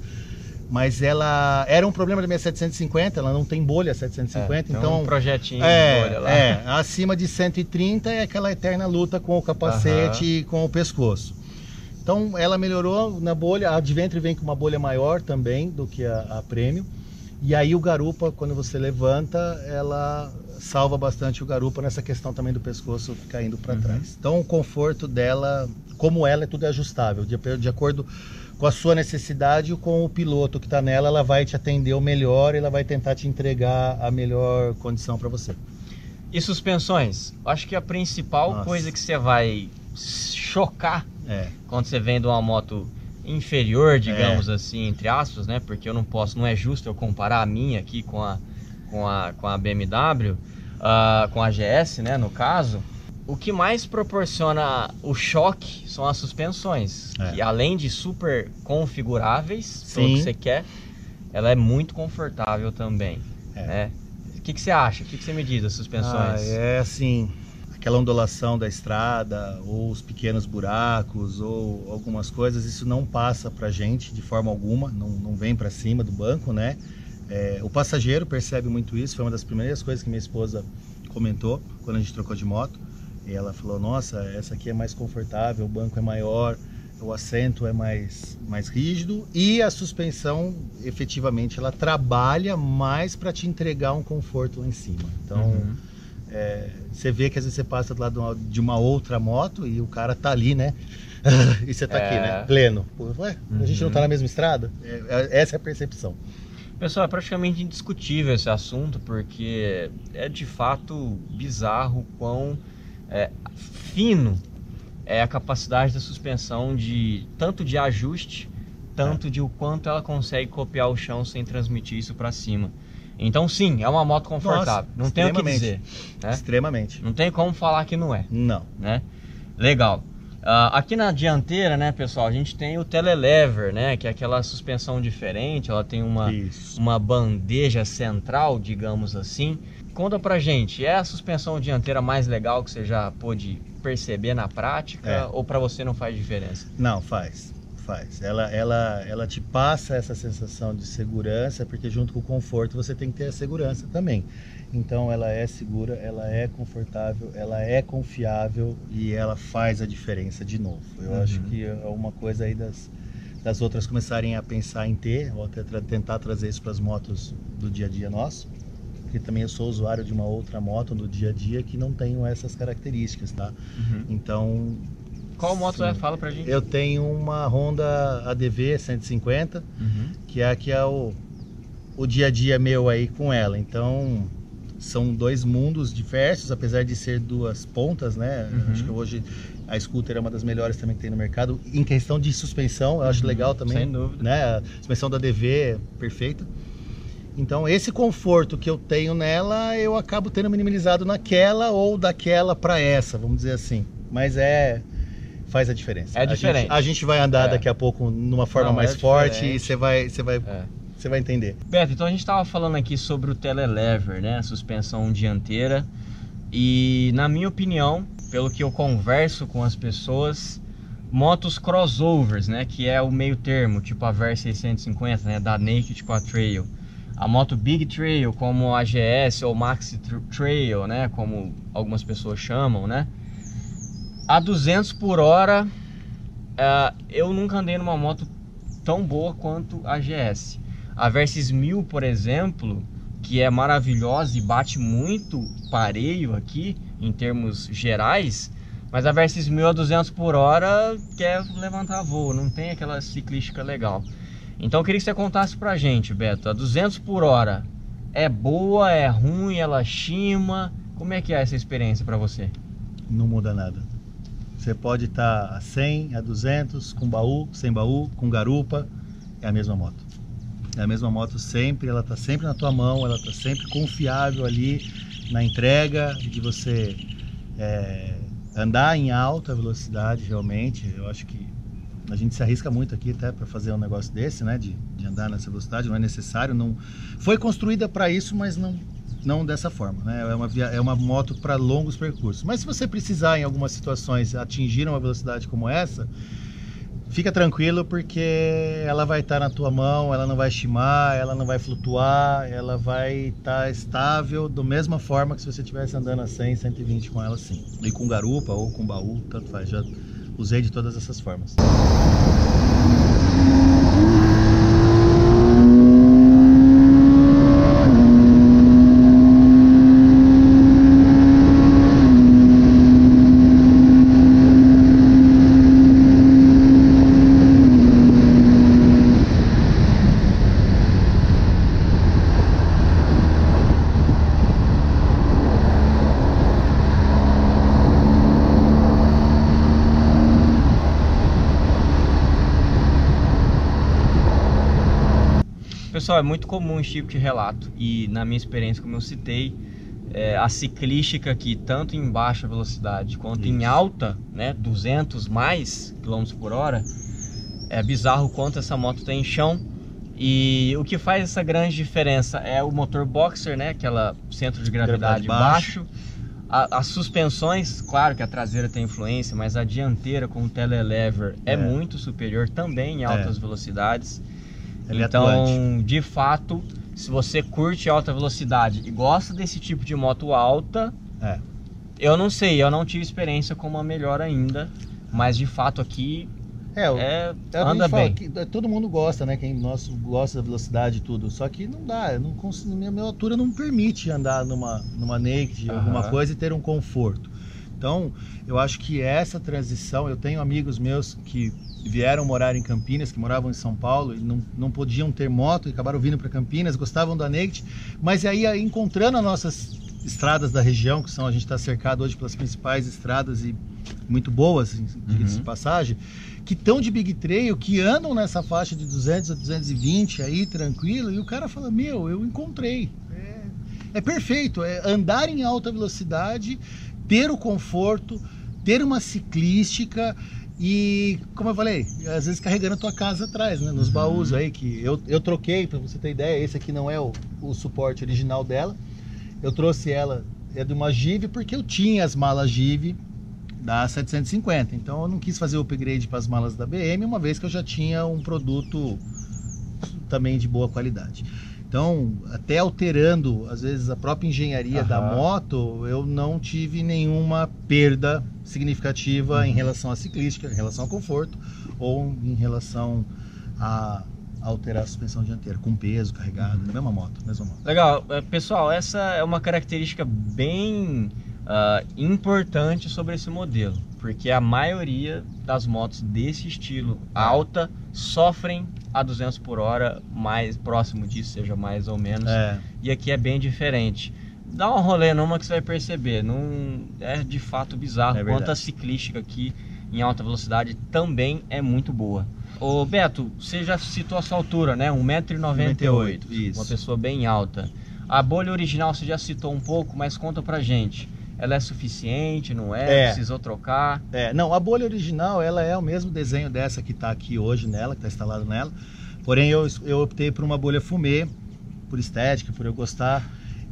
Mas ela era um problema da minha setecentos e cinquenta, ela não tem bolha setecentos e cinquenta, É, então um projetinho é, de bolha lá. é, acima de cento e trinta é aquela eterna luta com o capacete e com o pescoço. Então ela melhorou na bolha, a Adventure vem com uma bolha maior também do que a, a Premium. E aí o garupa, quando você levanta, ela salva bastante o garupa nessa questão também do pescoço ficar indo para Uhum. trás. Então o conforto dela, como ela, é tudo ajustável, de, de acordo com a sua necessidade e com o piloto que está nela, ela vai te atender o melhor, ela vai tentar te entregar a melhor condição para você. E suspensões? Acho que a principal Nossa. coisa que você vai chocar É. quando você vende uma moto inferior, digamos é. assim, entre aspas, né? Porque eu não posso, não é justo eu comparar a minha aqui com a, com a, com a B M W, uh, com a G S, né, no caso. O que mais proporciona o choque são as suspensões, É. que além de super configuráveis, Sim. pelo que você quer, ela é muito confortável também, É. né? O que, que você acha? O que, que você me diz das suspensões? Ah, é assim, aquela ondulação da estrada, ou os pequenos buracos, ou algumas coisas, isso não passa pra gente de forma alguma, não, não vem pra cima do banco, né? É, o passageiro percebe muito isso, foi uma das primeiras coisas que minha esposa comentou quando a gente trocou de moto. E ela falou, nossa, essa aqui é mais confortável, o banco é maior, o assento é mais, mais rígido e a suspensão, efetivamente, ela trabalha mais para te entregar um conforto lá em cima. Então, Uhum. é, você vê que às vezes você passa do lado de uma, de uma outra moto e o cara tá ali, né? E você tá É. aqui, né? Pleno. Pô, ué, a gente não Uhum. tá na mesma estrada? É, é, essa é a percepção. Pessoal, é praticamente indiscutível esse assunto, porque é de fato bizarro quão é, fino é a capacidade da suspensão, de tanto de ajuste, tanto É. de o quanto ela consegue copiar o chão sem transmitir isso para cima. Então sim, é uma moto confortável, Nossa, não tem o que extremamente. dizer, né? Extremamente. Não tem como falar que não é, Não. né? Legal. Uh, aqui na dianteira, né, pessoal, a gente tem o telelever, né, que é aquela suspensão diferente, ela tem uma, Isso. uma bandeja central, digamos assim. Conta pra gente, é a suspensão dianteira mais legal que você já pôde perceber na prática, É. ou pra você não faz diferença? Não, faz, faz. Ela, ela, ela te passa essa sensação de segurança, porque junto com o conforto você tem que ter a segurança também. Então ela é segura, ela é confortável, ela é confiável e ela faz a diferença de novo. Eu Uhum. acho que é uma coisa aí das, das outras começarem a pensar em ter, ou até tra- tentar trazer isso para as motos do dia a dia nosso. Porque também eu sou usuário de uma outra moto no dia a dia que não tenho essas características, tá? Uhum. Então... Qual moto sim. é? Fala pra gente. Eu tenho uma Honda A D V cento e cinquenta, Uhum. que é que é o, o dia a dia meu aí com ela. Então são dois mundos diversos, apesar de ser duas pontas, né? Uhum. Acho que hoje a scooter é uma das melhores também que tem no mercado. Em questão de suspensão, eu acho Uhum. legal também. Sem dúvida. Né? A suspensão da A D V é perfeita. Então esse conforto que eu tenho nela, eu acabo tendo minimizado naquela ou daquela para essa, vamos dizer assim. Mas é... faz a diferença. É A diferente. gente, a gente vai andar É. daqui a pouco numa forma Não, mais é forte diferente. e você vai, você vai, É. você vai entender. Beto, então a gente estava falando aqui sobre o telelever, né, a suspensão dianteira, e na minha opinião, pelo que eu converso com as pessoas, motos crossovers, né, que é o meio termo, tipo a Versys seiscentos e cinquenta, né, da Naked com a Trail, a moto Big Trail, como a G S ou Maxi Trail, né, como algumas pessoas chamam, né, a duzentos por hora, uh, eu nunca andei numa moto tão boa quanto a G S. A Versys mil, por exemplo, que é maravilhosa e bate muito pareio aqui em termos gerais, Mas a Versys mil a duzentos por hora quer levantar voo, não tem aquela ciclística legal. Então eu queria que você contasse pra gente, Beto, a duzentos por hora é boa, é ruim, ela chima? Como é que é essa experiência pra você? Não muda nada. Você pode estar a cem, a duzentos, com baú, sem baú, com garupa, é a mesma moto. É a mesma moto sempre, ela está sempre na tua mão, ela está sempre confiável ali na entrega, de você é, andar em alta velocidade realmente. Eu acho que a gente se arrisca muito aqui até para fazer um negócio desse, né, de, de andar nessa velocidade, não é necessário, não foi construída para isso, mas não, não dessa forma, né? É uma, via, é uma moto para longos percursos. Mas se você precisar em algumas situações atingir uma velocidade como essa, fica tranquilo, porque ela vai estar na tua mão, ela não vai chimar, ela não vai flutuar, ela vai estar estável da mesma forma que se você estivesse andando a cem, cento e vinte com ela sim. E com garupa ou com baú, tanto faz, já usei de todas essas formas. Pessoal, é muito comum esse tipo de relato e na minha experiência, como eu citei, é, a ciclística aqui, tanto em baixa velocidade quanto Isso. em alta, né, duzentos mais quilômetros por hora, é bizarro o quanto essa moto tem chão. E o que faz essa grande diferença é o motor boxer, né, aquela centro de gravidade, gravidade baixo, a, as suspensões, claro que a traseira tem influência, mas a dianteira com o telelever é, é muito superior também em altas é. velocidades. Ele então, é de fato, se você curte alta velocidade e gosta desse tipo de moto alta, é. eu não sei, eu não tive experiência com uma melhor ainda, mas de fato aqui é, é, é anda bem. Que todo mundo gosta, né? Quem nosso gosta da velocidade e tudo, só que não dá, eu não consigo, minha, minha altura não permite andar numa, numa naked, uhum. alguma coisa e ter um conforto. Então, eu acho que essa transição, eu tenho amigos meus que vieram morar em Campinas, que moravam em São Paulo e não, não podiam ter moto e acabaram vindo para Campinas, gostavam da naked, mas aí encontrando as nossas estradas da região, que são, a gente está cercado hoje pelas principais estradas e muito boas, diga-se uhum. de passagem, que estão de big trail, que andam nessa faixa de duzentos a duzentos e vinte aí tranquilo, e o cara fala, meu, eu encontrei, é, é perfeito, é andar em alta velocidade, ter o conforto, ter uma ciclística e, como eu falei, às vezes carregando a tua casa atrás, né, nos uhum. baús aí, que eu, eu troquei, para você ter ideia, esse aqui não é o, o suporte original dela, eu trouxe ela, é de uma Give, porque eu tinha as malas Give da setecentos e cinquenta, então eu não quis fazer o upgrade para as malas da B M, uma vez que eu já tinha um produto também de boa qualidade. Então, até alterando, às vezes, a própria engenharia uhum. da moto, eu não tive nenhuma perda significativa uhum. em relação à ciclística, em relação ao conforto, ou em relação a alterar a suspensão dianteira, com peso, carregado, uhum. na mesma moto, mesma moto. Legal. Pessoal, essa é uma característica bem uh, importante sobre esse modelo, porque a maioria das motos desse estilo alta sofrem a duzentos por hora, mais próximo disso, seja mais ou menos, é. e aqui é bem diferente. Dá um rolê numa que você vai perceber, não é de fato bizarro, é quanto a ciclística aqui em alta velocidade também é muito boa. Ô Beto, você já citou a sua altura, né? um metro e noventa e oito, uma pessoa bem alta. A bolha original você já citou um pouco, mas conta pra gente. Ela é suficiente, não é? é? Precisou trocar? É, não, a bolha original, ela é o mesmo desenho dessa que está aqui hoje nela, que está instalado nela. Porém, eu, eu optei por uma bolha fumê, por estética, por eu gostar.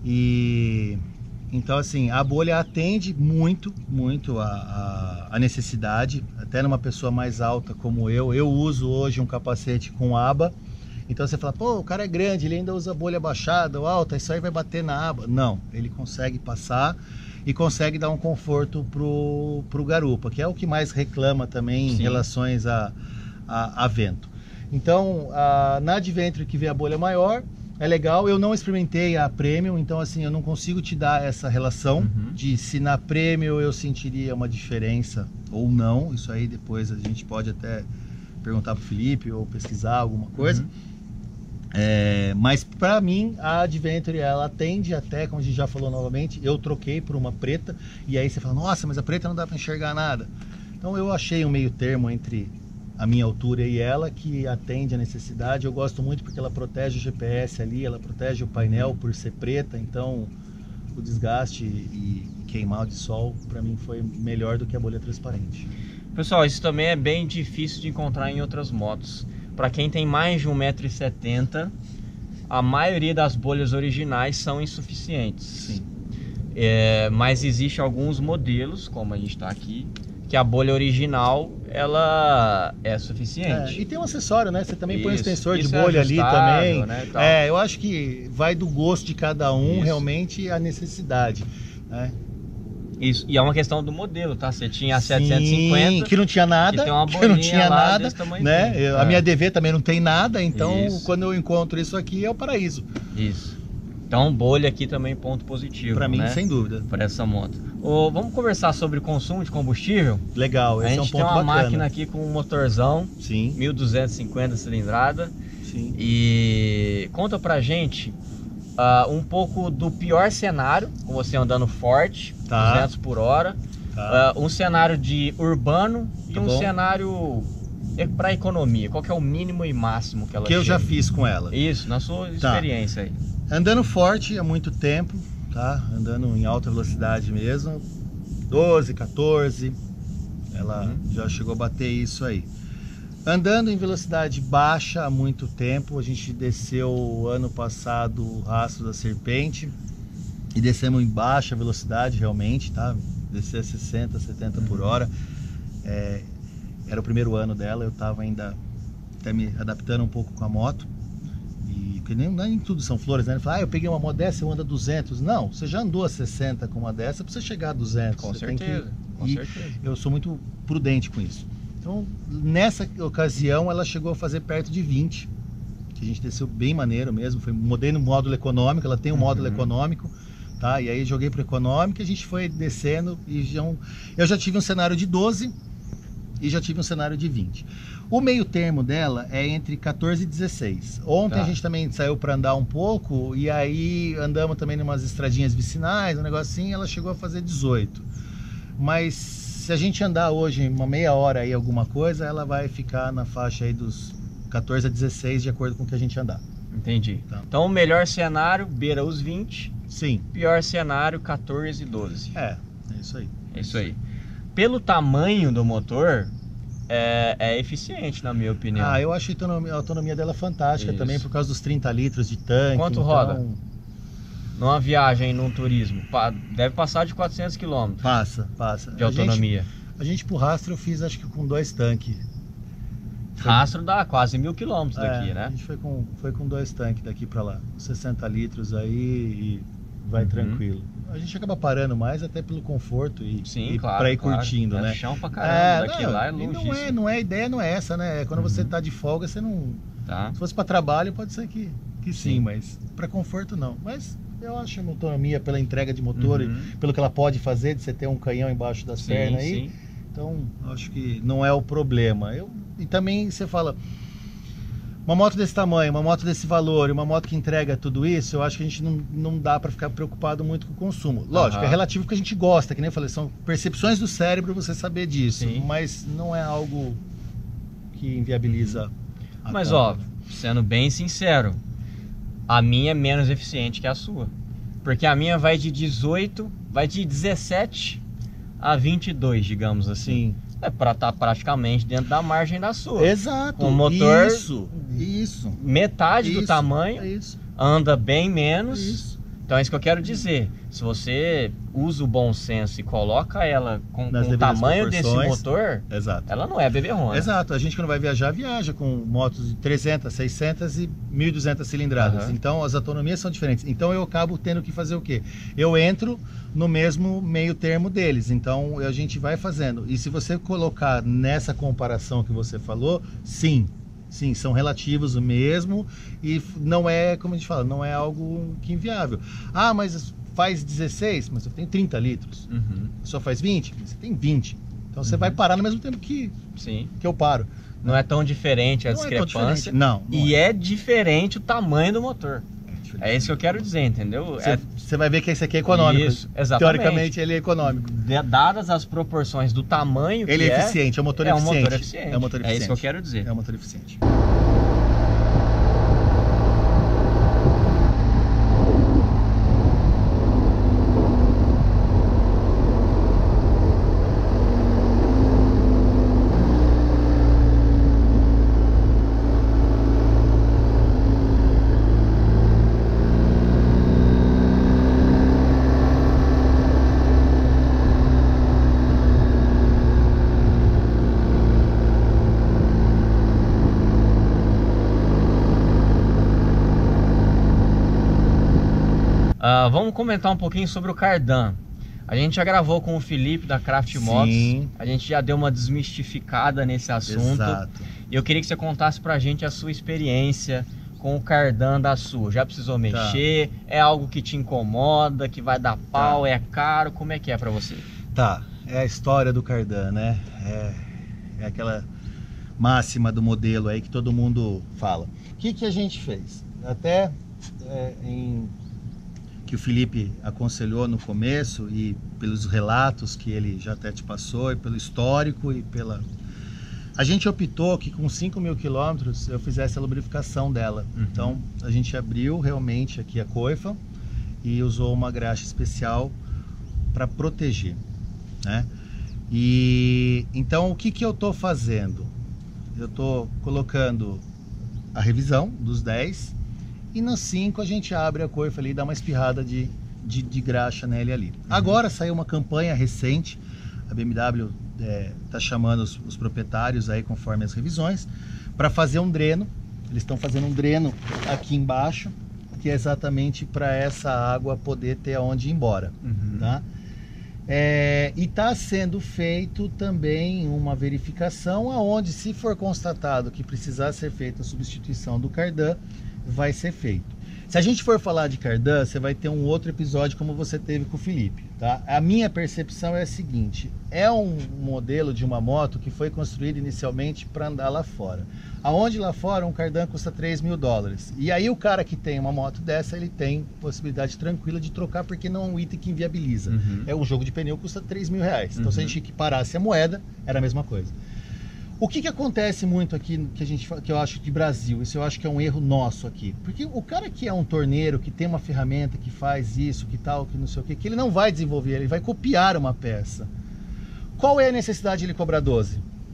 E então, assim, a bolha atende muito, muito a, a, a necessidade. Até numa pessoa mais alta como eu, eu uso hoje um capacete com aba. Então você fala, pô, o cara é grande, ele ainda usa bolha baixada ou alta, isso aí vai bater na aba. Não, ele consegue passar e consegue dar um conforto pro, pro garupa, que é o que mais reclama também Sim. em relações a, a, a vento. Então, a, na Adventure que vem a bolha maior, é legal. Eu não experimentei a Premium, então assim, eu não consigo te dar essa relação uhum. de se na Premium eu sentiria uma diferença ou não. Isso aí depois a gente pode até perguntar pro Felipe ou pesquisar alguma coisa. Uhum. É, mas para mim a Adventure ela atende até, como a gente já falou novamente, eu troquei por uma preta e aí você fala, nossa, mas a preta não dá para enxergar nada. Então eu achei um meio termo entre a minha altura e ela que atende a necessidade. Eu gosto muito porque ela protege o G P S ali, ela protege o painel por ser preta, então o desgaste e queimar de sol para mim foi melhor do que a bolha transparente. Pessoal, isso também é bem difícil de encontrar em outras motos. Para quem tem mais de um metro e setenta, a maioria das bolhas originais são insuficientes. Sim. É, mas existe alguns modelos, como a gente está aqui, que a bolha original ela é suficiente. É, e tem um acessório, né? Você também isso, põe um extensor de é bolha ali também. Né, é, eu acho que vai do gosto de cada um, isso. realmente a necessidade, né? Isso, e é uma questão do modelo, tá? Você tinha a setecentos e cinquenta, que não tinha nada, que, uma que não tinha nada, né? É. A minha D V também não tem nada, então isso. quando eu encontro isso aqui é o paraíso. Isso. Então bolha aqui também ponto positivo. Para mim, né? sem dúvida. Para essa moto. Ô, vamos conversar sobre consumo de combustível? Legal, esse é um ponto bacana. A gente tem uma máquina aqui com um motorzão, Sim. mil duzentos e cinquenta cilindrada. Sim. E conta pra gente Uh, um pouco do pior cenário, com você andando forte, tá. duzentos por hora, tá. uh, um cenário de urbano tá e um bom. cenário para economia. Qual que é o mínimo e máximo que ela Que chega? eu já fiz com ela. Isso, na sua tá. experiência aí. Andando forte há muito tempo, tá? Andando em alta velocidade mesmo, doze, quatorze, ela uhum. já chegou a bater isso aí. Andando em velocidade baixa há muito tempo, a gente desceu ano passado o Rastro da Serpente e descemos em baixa velocidade realmente, tá? Descer a sessenta, setenta por hora. É, era o primeiro ano dela, eu tava ainda até me adaptando um pouco com a moto. E porque nem, nem tudo são flores, né? Ele fala, ah, eu peguei uma moto dessa, eu ando a duzentos. Não, você já andou a sessenta com uma dessa pra você chegar a duzentos. Com você certeza, tem que... com e certeza. Eu sou muito prudente com isso. Então, nessa ocasião, ela chegou a fazer perto de vinte, que a gente desceu bem maneiro mesmo. Foi, mudei no módulo econômico, ela tem um uhum. módulo econômico, tá? E aí joguei para o econômico, a gente foi descendo e já, eu já tive um cenário de doze e já tive um cenário de vinte. O meio termo dela é entre quatorze e dezesseis. Ontem tá. a gente também saiu para andar um pouco e aí andamos também em umas estradinhas vicinais, um negocinho, ela chegou a fazer dezoito. Mas se a gente andar hoje uma meia hora aí alguma coisa, ela vai ficar na faixa aí dos quatorze a dezesseis, de acordo com o que a gente andar. Entendi. Então, então o melhor cenário beira os vinte. Sim. Pior cenário quatorze e doze. É, é isso aí. É isso aí. Pelo tamanho do motor, é, é eficiente, na minha opinião. Ah, eu acho a autonomia, a autonomia dela fantástica isso. também, por causa dos trinta litros de tanque. Quanto então... roda? Numa viagem, num turismo, deve passar de quatrocentos quilômetros. Passa, passa. De autonomia. A gente, a gente pro Rastro eu fiz acho que com dois tanques. Rastro dá quase mil quilômetros é, daqui, né? A gente foi com, foi com dois tanques daqui pra lá. sessenta litros aí e vai uhum. tranquilo. A gente acaba parando mais até pelo conforto e, Sim, e claro, pra ir claro. curtindo, é né? Chão pra caramba, é, daqui não, lá é longe. Não é, não é, a ideia não é essa, né? Quando uhum. você tá de folga, você não... Tá. Se fosse pra trabalho, pode ser que, que sim, sim, mas pra conforto não. Mas... eu acho uma autonomia pela entrega de motor, uhum. e pelo que ela pode fazer, de você ter um canhão embaixo das sim, pernas aí. Sim. Então, acho que não é o problema. Eu, e também você fala, uma moto desse tamanho, uma moto desse valor, uma moto que entrega tudo isso, eu acho que a gente não, não dá para ficar preocupado muito com o consumo. Lógico, uhum. é relativo porque a gente gosta, que nem eu falei, são percepções do cérebro você saber disso, sim. mas não é algo que inviabiliza a Mas, compra. ó, sendo bem sincero, a minha é menos eficiente que a sua. Porque a minha vai de dezoito, vai de dezessete a vinte e dois, digamos assim. Sim. É para estar tá praticamente dentro da margem da sua. Exato. Com o motor, isso, isso. metade isso, do tamanho, isso. anda bem menos. Isso. Então é isso que eu quero dizer. Se você usa o bom senso e coloca ela com, com o tamanho desse motor, exato. ela não é beberrona. Exato. A gente que não vai viajar, viaja com motos de trezentas, seiscentas e mil e duzentas cilindradas. Uhum. Então as autonomias são diferentes. Então eu acabo tendo que fazer o quê? Eu entro no mesmo meio termo deles. Então a gente vai fazendo. E se você colocar nessa comparação que você falou, sim, sim, são relativos o mesmo e não é, como a gente fala, não é algo que inviável. Ah, mas faz dezesseis, mas eu tenho trinta litros. Uhum. Só faz vinte, você tem vinte. Então você uhum. vai parar no mesmo tempo que, sim. que eu paro. Não é tão diferente a não discrepância. É não, não. E é. é diferente o tamanho do motor. É isso que eu quero dizer, entendeu? Você, é... você vai ver que esse aqui é econômico. Isso, exatamente. Teoricamente ele é econômico. Dadas as proporções do tamanho que ele é é... eficiente, é um motor é eficiente. Um motor eficiente. É um motor eficiente. É isso que eu quero dizer. É um motor eficiente. Uh, vamos comentar um pouquinho sobre o Cardan. A gente já gravou com o Felipe da Craft Motos. Sim. A gente já deu uma desmistificada nesse assunto. Exato. E eu queria que você contasse pra gente a sua experiência com o Cardan da sua. Já precisou mexer? Tá. É algo que te incomoda, que vai dar pau, tá. É caro? Como é que é pra você? Tá, é a história do Cardan, né? É, é aquela máxima do modelo aí que todo mundo fala. O que, que a gente fez? Até é, em... que o Felipe aconselhou no começo e pelos relatos que ele já até te passou e pelo histórico e pela... A gente optou que com cinco mil quilômetros eu fizesse a lubrificação dela. Uhum. Então a gente abriu realmente aqui a coifa e usou uma graxa especial para proteger, né? E então o que que eu tô fazendo? Eu tô colocando a revisão dos dez e no cinco a gente abre a coifa ali e dá uma espirrada de, de, de graxa nele ali. Uhum. Agora saiu uma campanha recente, a B M W é, tá chamando os, os proprietários aí conforme as revisões, para fazer um dreno. Eles estão fazendo um dreno aqui embaixo, que é exatamente para essa água poder ter aonde ir embora. Uhum. Tá? É, e está sendo feito também uma verificação aonde, se for constatado que precisar ser feita a substituição do Cardan, vai ser feito. Se a gente for falar de Cardan, você vai ter um outro episódio como você teve com o Felipe, tá? A minha percepção é a seguinte: é um modelo de uma moto que foi construído inicialmente para andar lá fora. Aonde lá fora um Cardan custa três mil dólares. E aí o cara que tem uma moto dessa, ele tem possibilidade tranquila de trocar, porque não é um item que inviabiliza. Uhum. É um jogo de pneu que custa três mil reais. Então uhum. se a gente equiparasse a moeda, era a mesma coisa. O que que acontece muito aqui, que, a gente, que eu acho que Brasil, isso eu acho que é um erro nosso aqui, porque o cara que é um torneiro, que tem uma ferramenta que faz isso, que tal, que não sei o que, que ele não vai desenvolver, ele vai copiar uma peça. Qual é a necessidade de ele cobrar doze?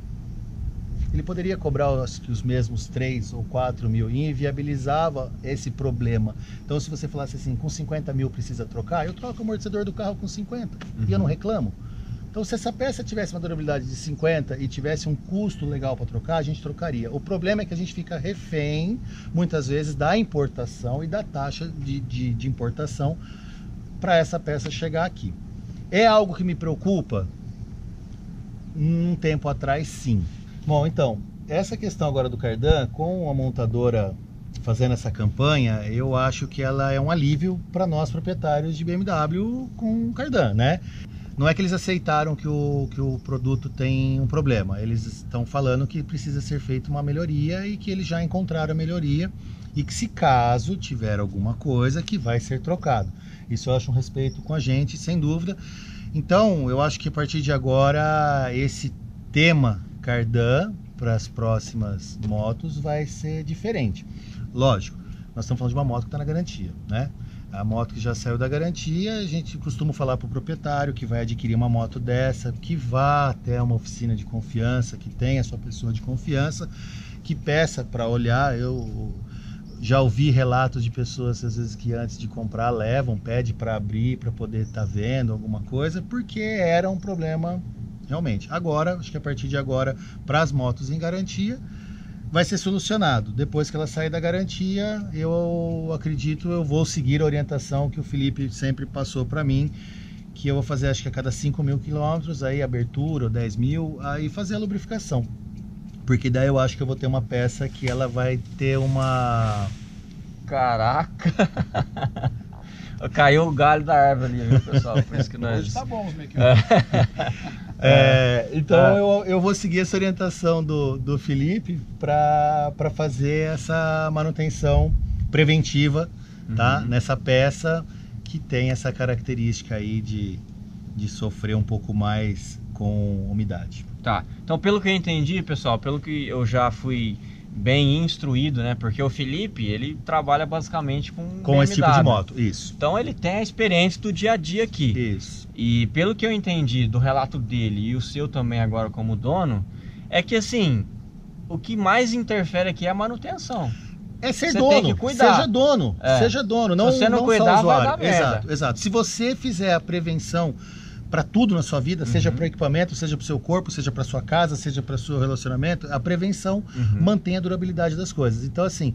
Ele poderia cobrar os, os mesmos três ou quatro mil e inviabilizava esse problema. Então se você falasse assim, com cinquenta mil precisa trocar, eu troco o amortecedor do carro com cinquenta uhum. e eu não reclamo. Então, se essa peça tivesse uma durabilidade de cinquenta e tivesse um custo legal para trocar, a gente trocaria. O problema é que a gente fica refém, muitas vezes, da importação e da taxa de, de, de importação para essa peça chegar aqui. É algo que me preocupa? Um tempo atrás, sim. Bom, então, essa questão agora do Cardan, com a montadora fazendo essa campanha, eu acho que ela é um alívio para nós proprietários de B M W com Cardan, né? Não é que eles aceitaram que o, que o produto tem um problema, eles estão falando que precisa ser feita uma melhoria e que eles já encontraram a melhoria e que, se caso tiver alguma coisa, que vai ser trocado. Isso eu acho um respeito com a gente, sem dúvida. Então, eu acho que a partir de agora, esse tema Cardan para as próximas motos vai ser diferente. Lógico, nós estamos falando de uma moto que está na garantia, né? A moto que já saiu da garantia, a gente costuma falar para o proprietário que vai adquirir uma moto dessa, que vá até uma oficina de confiança, que tenha a sua pessoa de confiança, que peça para olhar. Eu já ouvi relatos de pessoas, às vezes, que antes de comprar levam, pede para abrir, para poder estar tá vendo alguma coisa, porque era um problema realmente. Agora, acho que a partir de agora, para as motos em garantia, vai ser solucionado. Depois que ela sair da garantia, eu acredito, eu vou seguir a orientação que o Felipe sempre passou para mim, que eu vou fazer, acho que a cada cinco mil quilômetros, aí abertura, ou dez mil, aí fazer a lubrificação. Porque daí eu acho que eu vou ter uma peça que ela vai ter uma... Caraca! Caiu o galho da árvore ali, viu, pessoal? Por isso que nós... Hoje tá bom os make é, Então é. eu, eu vou seguir essa orientação do, do Felipe para fazer essa manutenção preventiva, tá? Uhum. Nessa peça que tem essa característica aí de, de sofrer um pouco mais com umidade. Tá, então pelo que eu entendi, pessoal, pelo que eu já fui bem instruído, né? Porque o Felipe, ele trabalha basicamente com Com B M W. Esse tipo de moto, isso. Então ele tem a experiência do dia a dia aqui. Isso. E pelo que eu entendi do relato dele e o seu também agora como dono, é que assim, o que mais interfere aqui é a manutenção. É ser você dono, tem que cuidar. Seja dono, é. seja dono, não, Se você não, não cuidar, só usuário. Vai dar merda. Exato, exato. Se você fizer a prevenção para tudo na sua vida, uhum. seja para o equipamento, seja para o seu corpo, seja para sua casa, seja para o seu relacionamento, a prevenção uhum. mantém a durabilidade das coisas. Então, assim,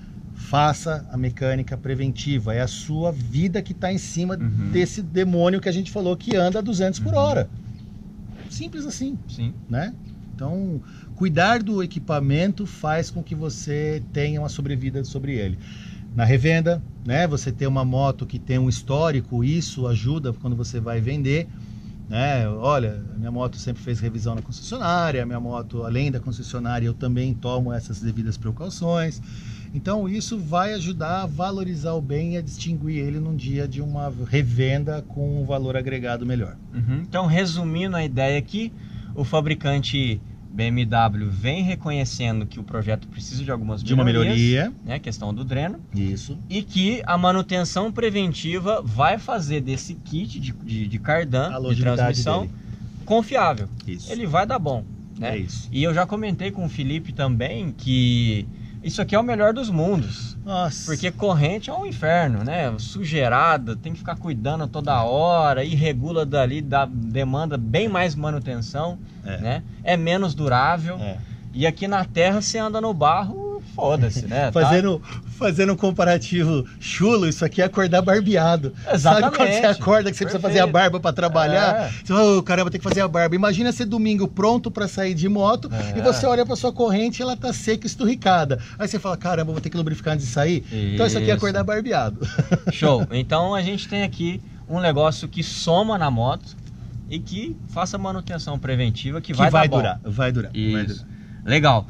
faça a mecânica preventiva. É a sua vida que está em cima uhum. desse demônio que a gente falou que anda a duzentos por hora. Simples assim. Sim. Né? Então, cuidar do equipamento faz com que você tenha uma sobrevida sobre ele. Na revenda, né, você ter uma moto que tem um histórico, isso ajuda quando você vai vender, né? Olha, minha moto sempre fez revisão na concessionária, minha moto, além da concessionária, eu também tomo essas devidas precauções. Então isso vai ajudar a valorizar o bem e a distinguir ele num dia de uma revenda com um valor agregado melhor. Uhum. Então, resumindo a ideia aqui, o fabricante B M W vem reconhecendo que o projeto precisa de algumas de uma melhoria, né, questão do dreno, isso, e que a manutenção preventiva vai fazer desse kit de, de, de cardan, de transmissão, dele. confiável. Isso. Ele vai dar bom, né? É isso. E eu já comentei com o Felipe também que isso aqui é o melhor dos mundos. Nossa. Porque corrente é um inferno, né? Sujeirada, tem que ficar cuidando toda hora, e regula dali, dá, demanda bem mais manutenção, é. né? É menos durável. É. E aqui na terra você anda no barro, foda-se, né? fazendo, tá? fazendo um comparativo chulo, isso aqui é acordar barbeado. Exatamente. Sabe quando você acorda que você Perfeito. precisa fazer a barba para trabalhar? É. Você fala, oh, caramba, tem que fazer a barba. Imagina ser domingo pronto para sair de moto é. e você olha para sua corrente e ela tá seca, esturricada. Aí você fala, caramba, vou ter que lubrificar antes de sair. Isso. Então isso aqui é acordar barbeado. Show. Então a gente tem aqui um negócio que soma na moto e que faça manutenção preventiva que, que vai, vai dar durar, bom. vai durar, Isso. vai durar. Legal.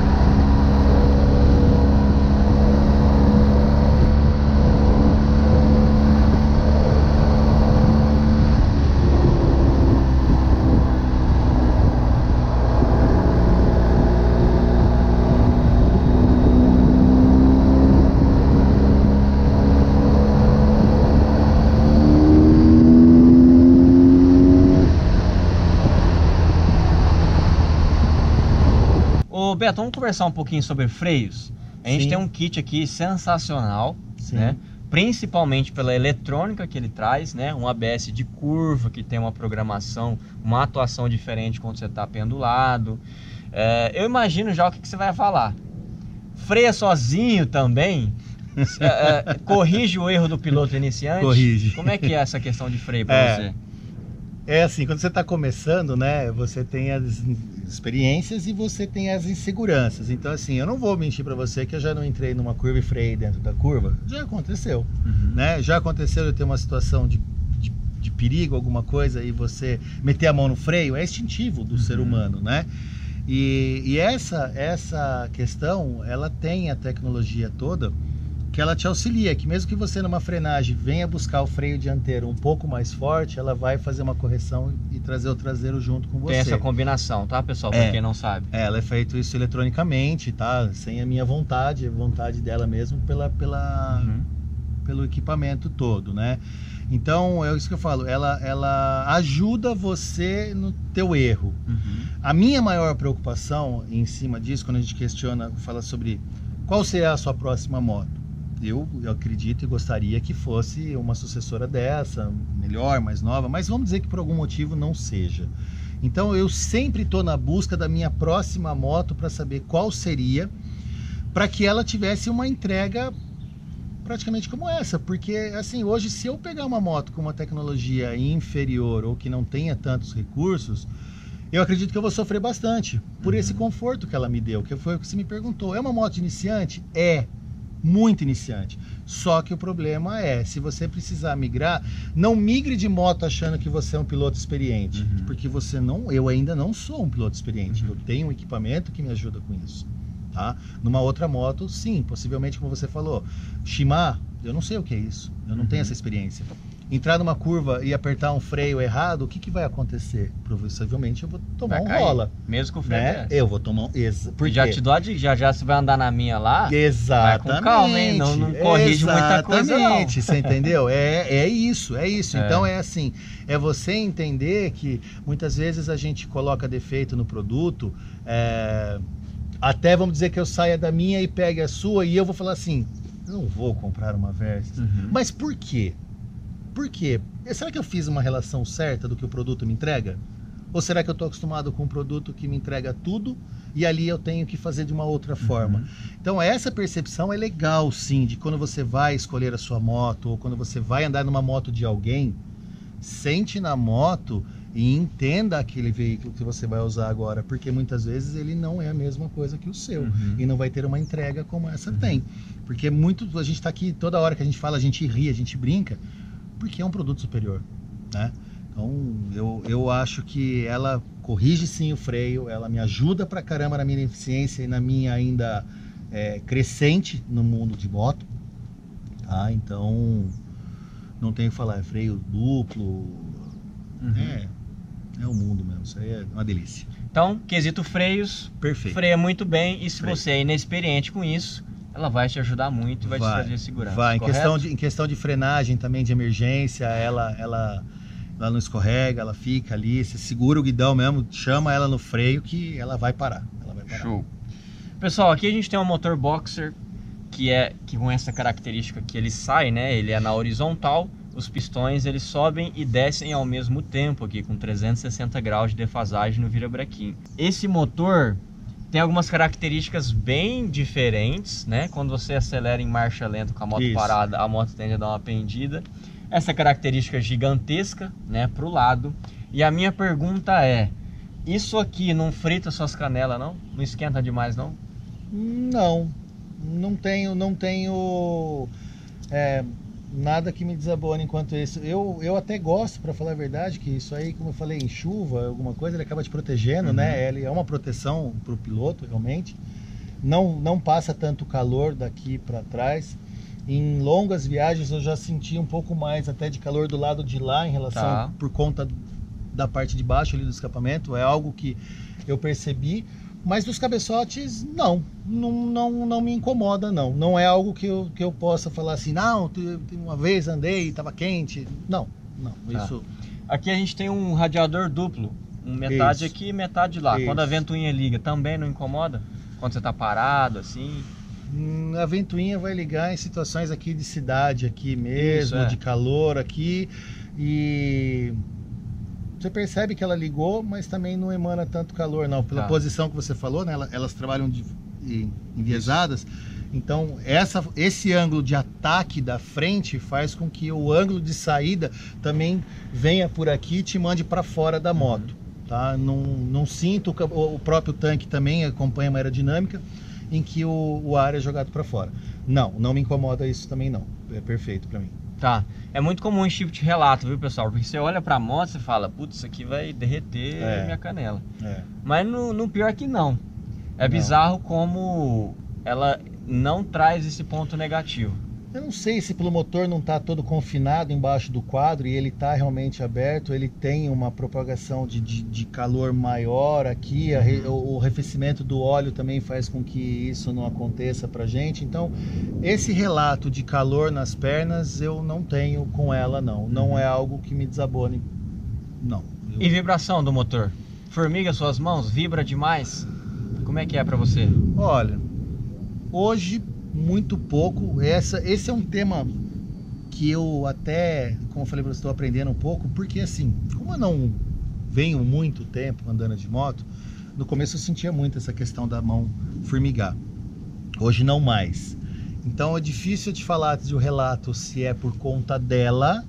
Beto, vamos conversar um pouquinho sobre freios. A gente Sim. tem um kit aqui sensacional, Sim. né? Principalmente pela eletrônica que ele traz, né? Um A B S de curva que tem uma programação, uma atuação diferente quando você está pendulado. É, eu imagino já o que, que você vai falar. Freia sozinho também? é, é, corrige o erro do piloto iniciante? Corrige. Como é que é essa questão de freio para é. você? É assim, quando você está começando, né, você tem as experiências e você tem as inseguranças. Então, assim, eu não vou mentir para você que eu já não entrei numa curva e freiei dentro da curva. Já aconteceu, uhum. né? Já aconteceu de ter uma situação de, de, de perigo, alguma coisa, e você meter a mão no freio. É instintivo do uhum. ser humano, né? E, e essa, essa questão, ela tem a tecnologia toda que ela te auxilia, que mesmo que você numa frenagem venha buscar o freio dianteiro um pouco mais forte, ela vai fazer uma correção e trazer o traseiro junto com você. Tem essa combinação, tá, pessoal? Pra é, quem não sabe. É, ela é feito isso eletronicamente, tá? Sem a minha vontade, a vontade dela mesmo pela, pela, uhum. pelo equipamento todo, né? Então, é isso que eu falo, ela, ela ajuda você no teu erro. Uhum. A minha maior preocupação em cima disso, quando a gente questiona, fala sobre qual será a sua próxima moto. Eu, eu acredito e gostaria que fosse uma sucessora dessa, melhor, mais nova, mas vamos dizer que por algum motivo não seja. Então eu sempre estou na busca da minha próxima moto para saber qual seria, para que ela tivesse uma entrega praticamente como essa, porque assim, hoje se eu pegar uma moto com uma tecnologia inferior ou que não tenha tantos recursos, eu acredito que eu vou sofrer bastante por Uhum. esse conforto que ela me deu, que foi o que você me perguntou. É uma moto iniciante? É, muito iniciante. Só que o problema é, se você precisar migrar, não migre de moto achando que você é um piloto experiente, Uhum. porque você não, eu ainda não sou um piloto experiente. Uhum. Eu tenho um equipamento que me ajuda com isso, tá? Numa outra moto, sim, possivelmente, como você falou, Shimano, eu não sei o que é isso, eu não Uhum. tenho essa experiência. Entrar numa curva e apertar um freio errado, o que, que vai acontecer? Possivelmente eu vou tomar Vai um cair, rola, mesmo com o freio né? dessa. Eu vou tomar um... Exa... Por Já quê? te dou a dica, já já você vai andar na minha lá, Exatamente. vai com calma, hein? Não, não corrige muita coisa, não. Exatamente, você entendeu? É, é isso, é isso. É. Então é assim, é você entender que muitas vezes a gente coloca defeito no produto, é, até vamos dizer que eu saia da minha e pegue a sua e eu vou falar assim, eu não vou comprar uma Versys. Uhum. Mas por quê? Por quê? Será que eu fiz uma relação certa do que o produto me entrega? Ou será que eu estou acostumado com um produto que me entrega tudo e ali eu tenho que fazer de uma outra forma? Uhum. Então essa percepção é legal sim, de quando você vai escolher a sua moto ou quando você vai andar numa moto de alguém, sente na moto e entenda aquele veículo que você vai usar agora, porque muitas vezes ele não é a mesma coisa que o seu, Uhum. e não vai ter uma entrega como essa Uhum. tem. Porque muito, a gente está aqui, toda hora que a gente fala, a gente ri, a gente brinca, porque é um produto superior, né? Então eu, eu acho que ela corrige sim o freio, ela me ajuda pra caramba na minha eficiência e na minha ainda é, crescente no mundo de moto, tá? Então não tenho o que falar, é freio duplo, Uhum. é, é o mundo mesmo, isso aí é uma delícia. Então, quesito freios, Perfeito. freia muito bem, e se Freio. você é inexperiente com isso, ela vai te ajudar muito e vai, te trazer segurança. Vai, em correto? questão, de, em questão de frenagem também, de emergência, ela, ela, ela não escorrega, ela fica ali, você segura o guidão mesmo, chama ela no freio que ela vai parar. Ela vai parar. Show. Pessoal, aqui a gente tem um motor boxer que é que com essa característica que ele sai, né? Ele é na horizontal, os pistões eles sobem e descem ao mesmo tempo aqui com trezentos e sessenta graus de defasagem no virabrequim. Esse motor tem algumas características bem diferentes, né? Quando você acelera em marcha lenta com a moto Isso. parada, a moto tende a dar uma pendida. Essa característica gigantesca, né, pro lado. E a minha pergunta é, isso aqui não frita suas canelas, não? Não esquenta demais, não? Não, não tenho, não tenho é, nada que me desabone enquanto isso. Eu, eu até gosto, para falar a verdade, que isso aí, como eu falei, em chuva, alguma coisa, ele acaba te protegendo, Uhum. né? Ele é uma proteção para o piloto, realmente. Não, não passa tanto calor daqui para trás. Em longas viagens eu já senti um pouco mais até de calor do lado de lá em relação Tá. por conta da parte de baixo ali do escapamento. É algo que eu percebi. Mas dos cabeçotes, não, não, não, não me incomoda, não. Não é algo que eu, que eu possa falar assim, não, tu- uma vez andei, estava quente. Não, não, Tá. isso... Aqui a gente tem um radiador duplo, um metade Isso. aqui e metade lá. Isso. Quando a ventoinha liga, também não incomoda? Quando você tá parado, assim? Hum, A ventoinha vai ligar em situações aqui de cidade, aqui mesmo, Isso, é. de calor aqui. E você percebe que ela ligou, mas também não emana tanto calor, não. Pela Tá. posição que você falou, né? Elas, elas trabalham de, em- enviesadas. Então, essa, esse ângulo de ataque da frente faz com que o ângulo de saída também venha por aqui e te mande para fora da moto. Tá? Não, não sinto, o o próprio tanque também acompanha uma aerodinâmica em que o, o ar é jogado para fora. Não, não me incomoda isso também não. É perfeito para mim. Tá. É muito comum em shift relato, viu, pessoal? Porque você olha pra moto e fala, putz, isso aqui vai derreter É. minha canela. É. Mas no, no pior que não. É Não. bizarro como ela não traz esse ponto negativo. Eu não sei se pelo motor não está todo confinado embaixo do quadro e ele está realmente aberto, ele tem uma propagação de, de, de calor maior aqui, a re- o, o arrefecimento do óleo também faz com que isso não aconteça pra gente. Então, esse relato de calor nas pernas eu não tenho com ela, não. Não Uhum. é algo que me desabone, não. Eu- E vibração do motor? Formiga suas mãos? Vibra demais? Como é que é pra você? Olha, hoje muito pouco. Essa, esse é um tema que eu até, como eu falei para você, estou aprendendo um pouco, porque assim, como eu não venho muito tempo andando de moto, no começo eu sentia muito essa questão da mão formigar. Hoje não mais. Então é difícil de falar de um relato se é por conta dela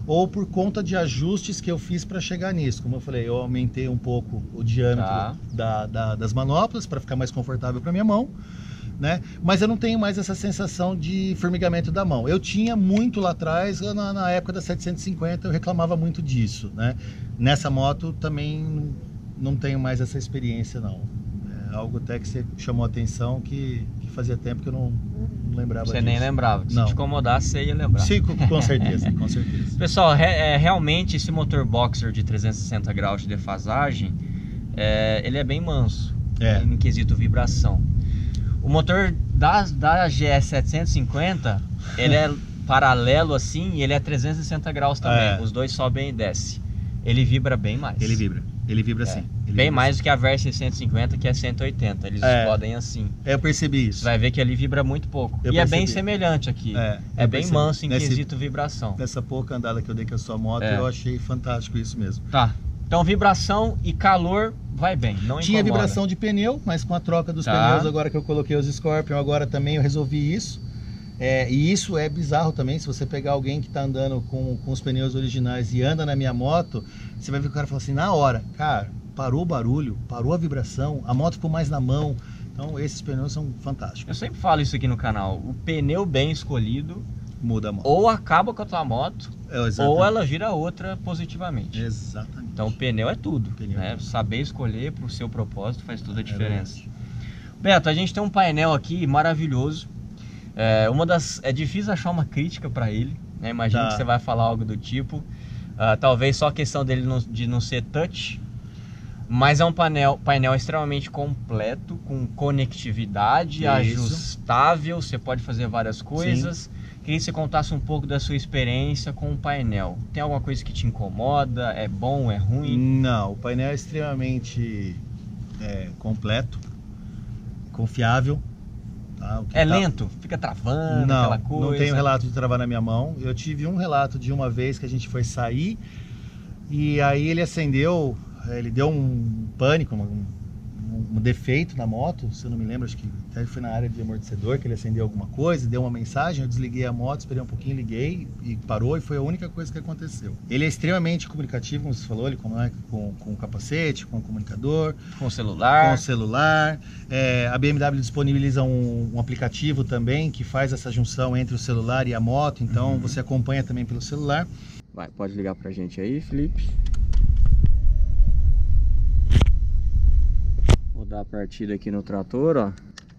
ou por conta de ajustes que eu fiz para chegar nisso. Como eu falei, eu aumentei um pouco o diâmetro tá. da, da, das manoplas para ficar mais confortável para minha mão, né? Mas eu não tenho mais essa sensação de formigamento da mão. Eu tinha muito lá atrás, na, na época da setecentos e cinquenta, eu reclamava muito disso, né? Nessa moto também não tenho mais essa experiência, não. É algo até que você chamou a atenção que, que fazia tempo que eu não, não lembrava Você disso. nem lembrava. Se não. te incomodasse, você ia lembrar. Sim, com, com certeza, com certeza. Pessoal, é, é, realmente esse motor boxer de trezentos e sessenta graus de defasagem, é, ele é bem manso, é. em quesito vibração. O motor da, da G S setecentos e cinquenta, ele é paralelo assim e ele é trezentos e sessenta graus também. É. Os dois sobem e descem. Ele vibra bem mais. Ele vibra. Ele vibra sim. É. Bem mais do que a Versa seiscentos e cinquenta, que é cento e oitenta. Eles é. podem assim. Eu percebi isso. Você vai ver que ali vibra muito pouco. Eu e percebi. é bem semelhante aqui. É, é bem percebi. manso em Nesse, quesito vibração. Nessa pouca andada que eu dei com a sua moto, é. eu achei fantástico isso mesmo. Tá. Então vibração e calor vai bem, não Tinha incomoda. Vibração de pneu, mas com a troca dos tá. pneus, agora que eu coloquei os Scorpion, agora também eu resolvi isso. É, e isso é bizarro também, se você pegar alguém que está andando com, com os pneus originais e anda na minha moto, você vai ver que o cara fala assim, na hora, cara, parou o barulho, parou a vibração, a moto ficou mais na mão. Então esses pneus são fantásticos. Eu sempre falo isso aqui no canal, o pneu bem escolhido muda a moto. Ou acaba com a tua moto, é, ou ela vira outra positivamente. Exatamente. Então o pneu é tudo, pneu né? é tudo. Saber escolher para o seu propósito faz toda a diferença. É Beto, a gente tem um painel aqui maravilhoso. É, uma das, é difícil achar uma crítica para ele, né? Imagino tá. que você vai falar algo do tipo. Uh, talvez só a questão dele não, de não ser touch. Mas é um painel, painel extremamente completo, com conectividade, Isso. ajustável, você pode fazer várias coisas. Sim. Queria que você contasse um pouco da sua experiência com o painel. Tem alguma coisa que te incomoda? É bom, é ruim? Não, o painel é extremamente é, completo, confiável. Tá? É tá... lento? Fica travando, não, aquela coisa? Não tenho relato de travar na minha mão. Eu tive um relato de uma vez que a gente foi sair e aí ele acendeu, ele deu um pânico, um, um defeito na moto, se eu não me lembro, acho que até foi na área de amortecedor que ele acendeu alguma coisa, deu uma mensagem, eu desliguei a moto, esperei um pouquinho, liguei e parou, e foi a única coisa que aconteceu. Ele é extremamente comunicativo, como você falou, ele comunica com, com o capacete, com o comunicador, com o celular. Com o celular. É, a B M W disponibiliza um, um aplicativo também que faz essa junção entre o celular e a moto, então uhum. você acompanha também pelo celular. Vai, pode ligar pra gente aí, Felipe. Vou dar a partida aqui no trator, ó.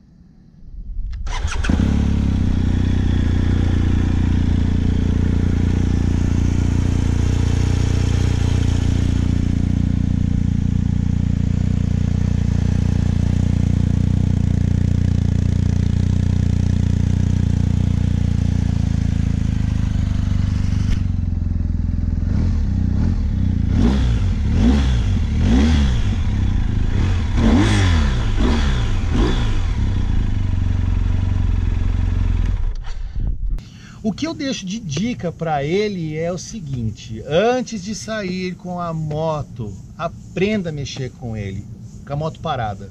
O que eu deixo de dica para ele é o seguinte: antes de sair com a moto, aprenda a mexer com ele, com a moto parada.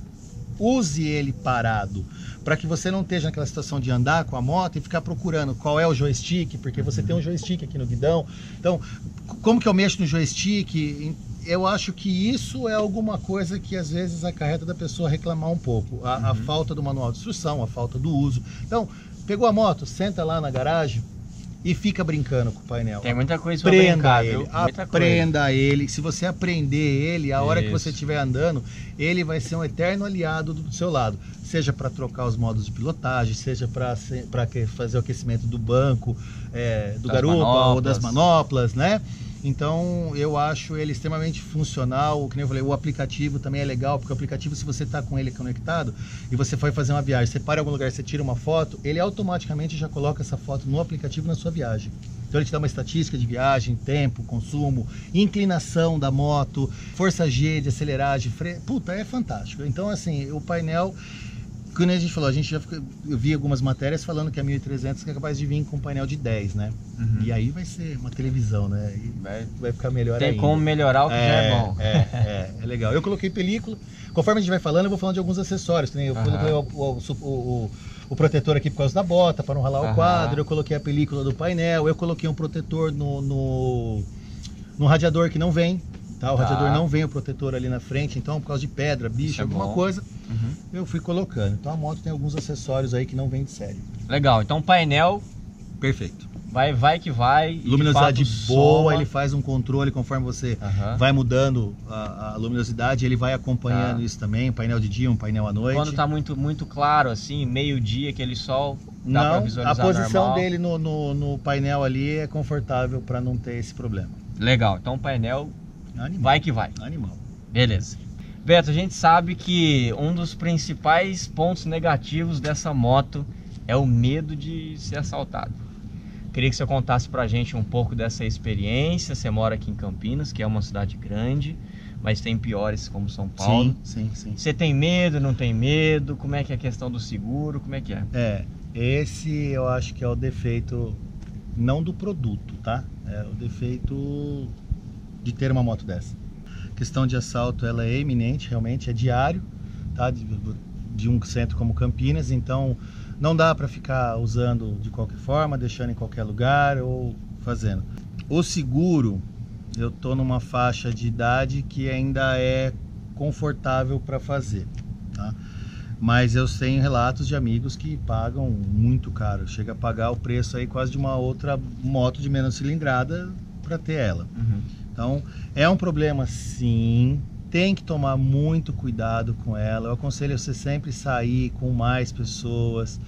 Use ele parado, para que você não esteja naquela situação de andar com a moto e ficar procurando qual é o joystick, porque você tem um joystick aqui no guidão. Então, como que eu mexo no joystick? Eu acho que isso é alguma coisa que às vezes acarreta da pessoa reclamar um pouco. A, uhum. a falta do manual de instrução, a falta do uso. Então, pegou a moto, senta lá na garagem e fica brincando com o painel. Tem muita coisa pra brincar, ele, viu? Muita aprenda coisa. ele. Se você aprender ele, a hora Isso. que você estiver andando, ele vai ser um eterno aliado do seu lado. Seja para trocar os modos de pilotagem, seja para fazer o aquecimento do banco, é, do das garupa manoplas. ou das manoplas, né? Então eu acho ele extremamente funcional. Que nem eu falei, o aplicativo também é legal, porque o aplicativo, se você está com ele conectado e você foi fazer uma viagem, você para em algum lugar, você tira uma foto, ele automaticamente já coloca essa foto no aplicativo na sua viagem. Então ele te dá uma estatística de viagem, tempo, consumo, inclinação da moto, força G de aceleragem, freio. Puta, é fantástico. Então assim, o painel, como a gente falou, a gente já fica, eu vi algumas matérias falando que a mil e trezentos é capaz de vir com um painel de dez, né? Uhum. E aí vai ser uma televisão, né? E vai, vai ficar melhor Tem ainda. como melhorar o que é, já é bom. É, é, é legal. Eu coloquei película. Conforme a gente vai falando, eu vou falando de alguns acessórios. Eu coloquei uhum. o, o, o, o protetor aqui por causa da bota, para não ralar Aham. o quadro, eu coloquei a película do painel, eu coloquei um protetor no, no, no radiador que não vem, tá? O Tá. radiador não vem o protetor ali na frente, então por causa de pedra, bicho, Isso é alguma bom. coisa, Uhum. eu fui colocando. Então a moto tem alguns acessórios aí que não vem de série. Legal, então o painel Perfeito. vai, vai que vai. e de Luminosidade fato boa, soma. ele faz um controle conforme você Aham. vai mudando a, a luminosidade, ele vai acompanhando Tá. isso também, um painel de dia, um painel à noite. Quando tá muito, muito claro, assim, meio-dia, aquele sol, dá pra Não, a visualizar posição normal. dele no, no, no painel ali é confortável para não ter esse problema. Legal, então o painel Animal. vai que vai. Animal. Beleza. Beto, a gente sabe que um dos principais pontos negativos dessa moto é o medo de ser assaltado. Queria que você contasse pra gente um pouco dessa experiência. Você mora aqui em Campinas, que é uma cidade grande, mas tem piores como São Paulo. Sim, sim, sim. Você tem medo, não tem medo? Como é que é a questão do seguro? Como é que é? É, esse eu acho que é o defeito, não do produto, tá? É o defeito de ter uma moto dessa. A questão de assalto, ela é eminente, realmente, é diário, tá? De, de um centro como Campinas, então não dá para ficar usando de qualquer forma, deixando em qualquer lugar ou fazendo. O seguro, eu tô numa faixa de idade que ainda é confortável para fazer, tá? Mas eu tenho relatos de amigos que pagam muito caro, chega a pagar o preço aí quase de uma outra moto de menos cilindrada para ter ela. Uhum. Então é um problema, sim, tem que tomar muito cuidado com ela. Eu aconselho você sempre sair com mais pessoas,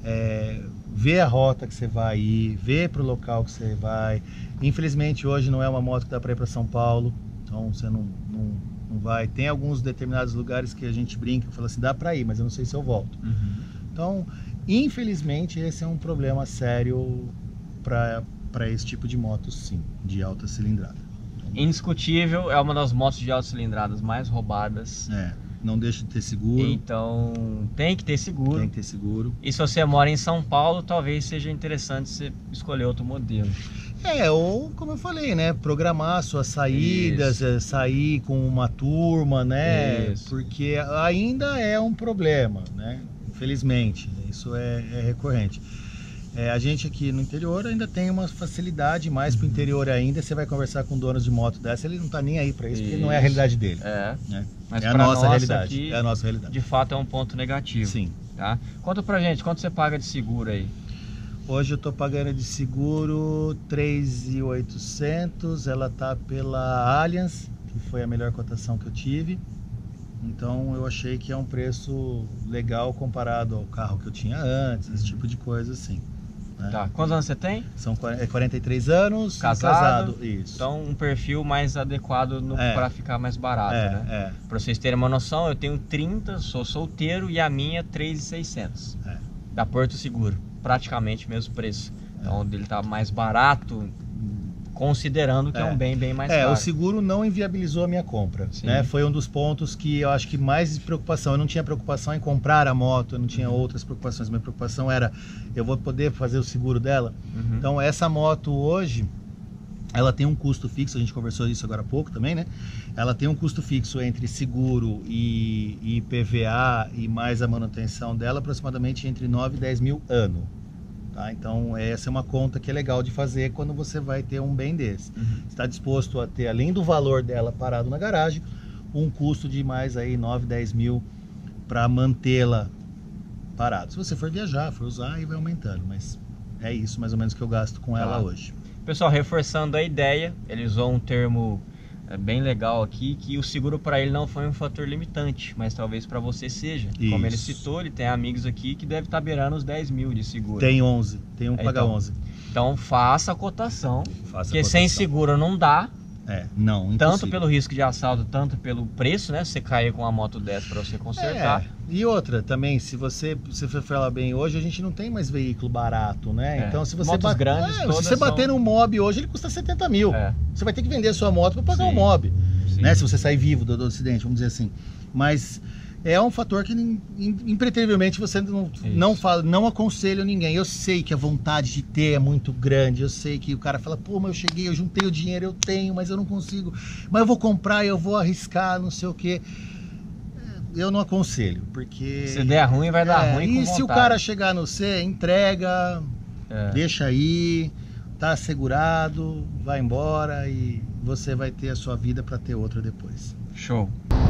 é, ver a rota que você vai ir, ver para o local que você vai. Infelizmente hoje não é uma moto que dá para ir para São Paulo, então você não, não, não vai. Tem alguns determinados lugares que a gente brinca e fala assim, dá para ir, mas eu não sei se eu volto. Uhum. Então, infelizmente, esse é um problema sério para para esse tipo de moto, sim, de alta cilindrada. Indiscutível, é uma das motos de altas cilindradas mais roubadas. É, não deixa de ter seguro. Então tem que ter seguro. Tem que ter seguro. E se você mora em São Paulo, talvez seja interessante você escolher outro modelo. É, ou como eu falei, né, programar suas saídas, é, sair com uma turma, né, Isso. porque ainda é um problema, né, infelizmente, isso é, é recorrente. É, a gente aqui no interior ainda tem uma facilidade mais pro interior ainda. Você vai conversar com donos de moto dessa, ele não tá nem aí para isso, porque não é a realidade dele. É, né? mas é a pra nossa nós realidade. aqui, É a nossa realidade. de fato é um ponto negativo. Sim. Tá? Conta pra gente, quanto você paga de seguro aí? Hoje eu tô pagando de seguro três mil e oitocentos, ela tá pela Allianz, que foi a melhor cotação que eu tive. Então eu achei que é um preço legal comparado ao carro que eu tinha antes, esse tipo de coisa assim. Né? Tá. Quantos anos você tem? São quarenta e três anos, Casado? casado, isso. Então um perfil mais adequado no, É. para ficar mais barato, é, né? é, Pra vocês terem uma noção, eu tenho trinta, sou solteiro e a minha três mil e seiscentos. é. Da Porto Seguro, praticamente o mesmo preço. Então ele tá mais barato, considerando que é, É. um bem bem mais É, caro. o seguro não inviabilizou a minha compra, Sim. né? Foi um dos pontos que eu acho que mais preocupação. Eu não tinha preocupação em comprar a moto, eu não tinha outras preocupações. Minha preocupação era, eu vou poder fazer o seguro dela? Uhum. Então essa moto hoje, ela tem um custo fixo, a gente conversou isso agora há pouco também, né? Ela tem um custo fixo entre seguro e, e I P V A e mais a manutenção dela, aproximadamente entre nove e dez mil ano. Tá? Então essa é uma conta que é legal de fazer quando você vai ter um bem desse. Uhum. Está disposto a ter, além do valor dela parado na garagem, um custo de mais aí nove, dez mil para mantê-la parada. Se você for viajar, for usar, aí vai aumentando, mas é isso mais ou menos que eu gasto com ela Tá. hoje. Pessoal, reforçando a ideia, ele usou um termo é, bem legal aqui, que o seguro para ele não foi um fator limitante, mas talvez para você seja. Como ele Isso. citou, ele tem amigos aqui que deve estar beirando os dez mil de seguro. Tem onze, tem um É, paga então, onze. Então faça a cotação, Faça a porque sem cotação. seguro não dá, É, não, tanto impossível. pelo risco de assalto, tanto pelo preço, né? Você cair com uma moto dessa para você consertar. É, e outra também, se você, se for falar bem hoje, a gente não tem mais veículo barato, né? É. Então se você, Motos bate- grandes, é, se todas você bater são- num mob hoje, ele custa setenta mil. É, Você vai ter que vender a sua moto para pagar Sim. o mob, sim. né? Se você sair vivo do, do acidente, vamos dizer assim. Mas é um fator que im- im- impreterivelmente você não, não fala, não aconselho ninguém. Eu sei que a vontade de ter é muito grande, eu sei que o cara fala, pô, mas eu cheguei, eu juntei o dinheiro, eu tenho, mas eu não consigo, mas eu vou comprar, eu vou arriscar, não sei o quê. eu não aconselho, porque... Se der ruim, vai dar é, ruim com E vontade. se o cara chegar no C, entrega, é. deixa aí, tá assegurado, vai embora e você vai ter a sua vida para ter outra depois. Show.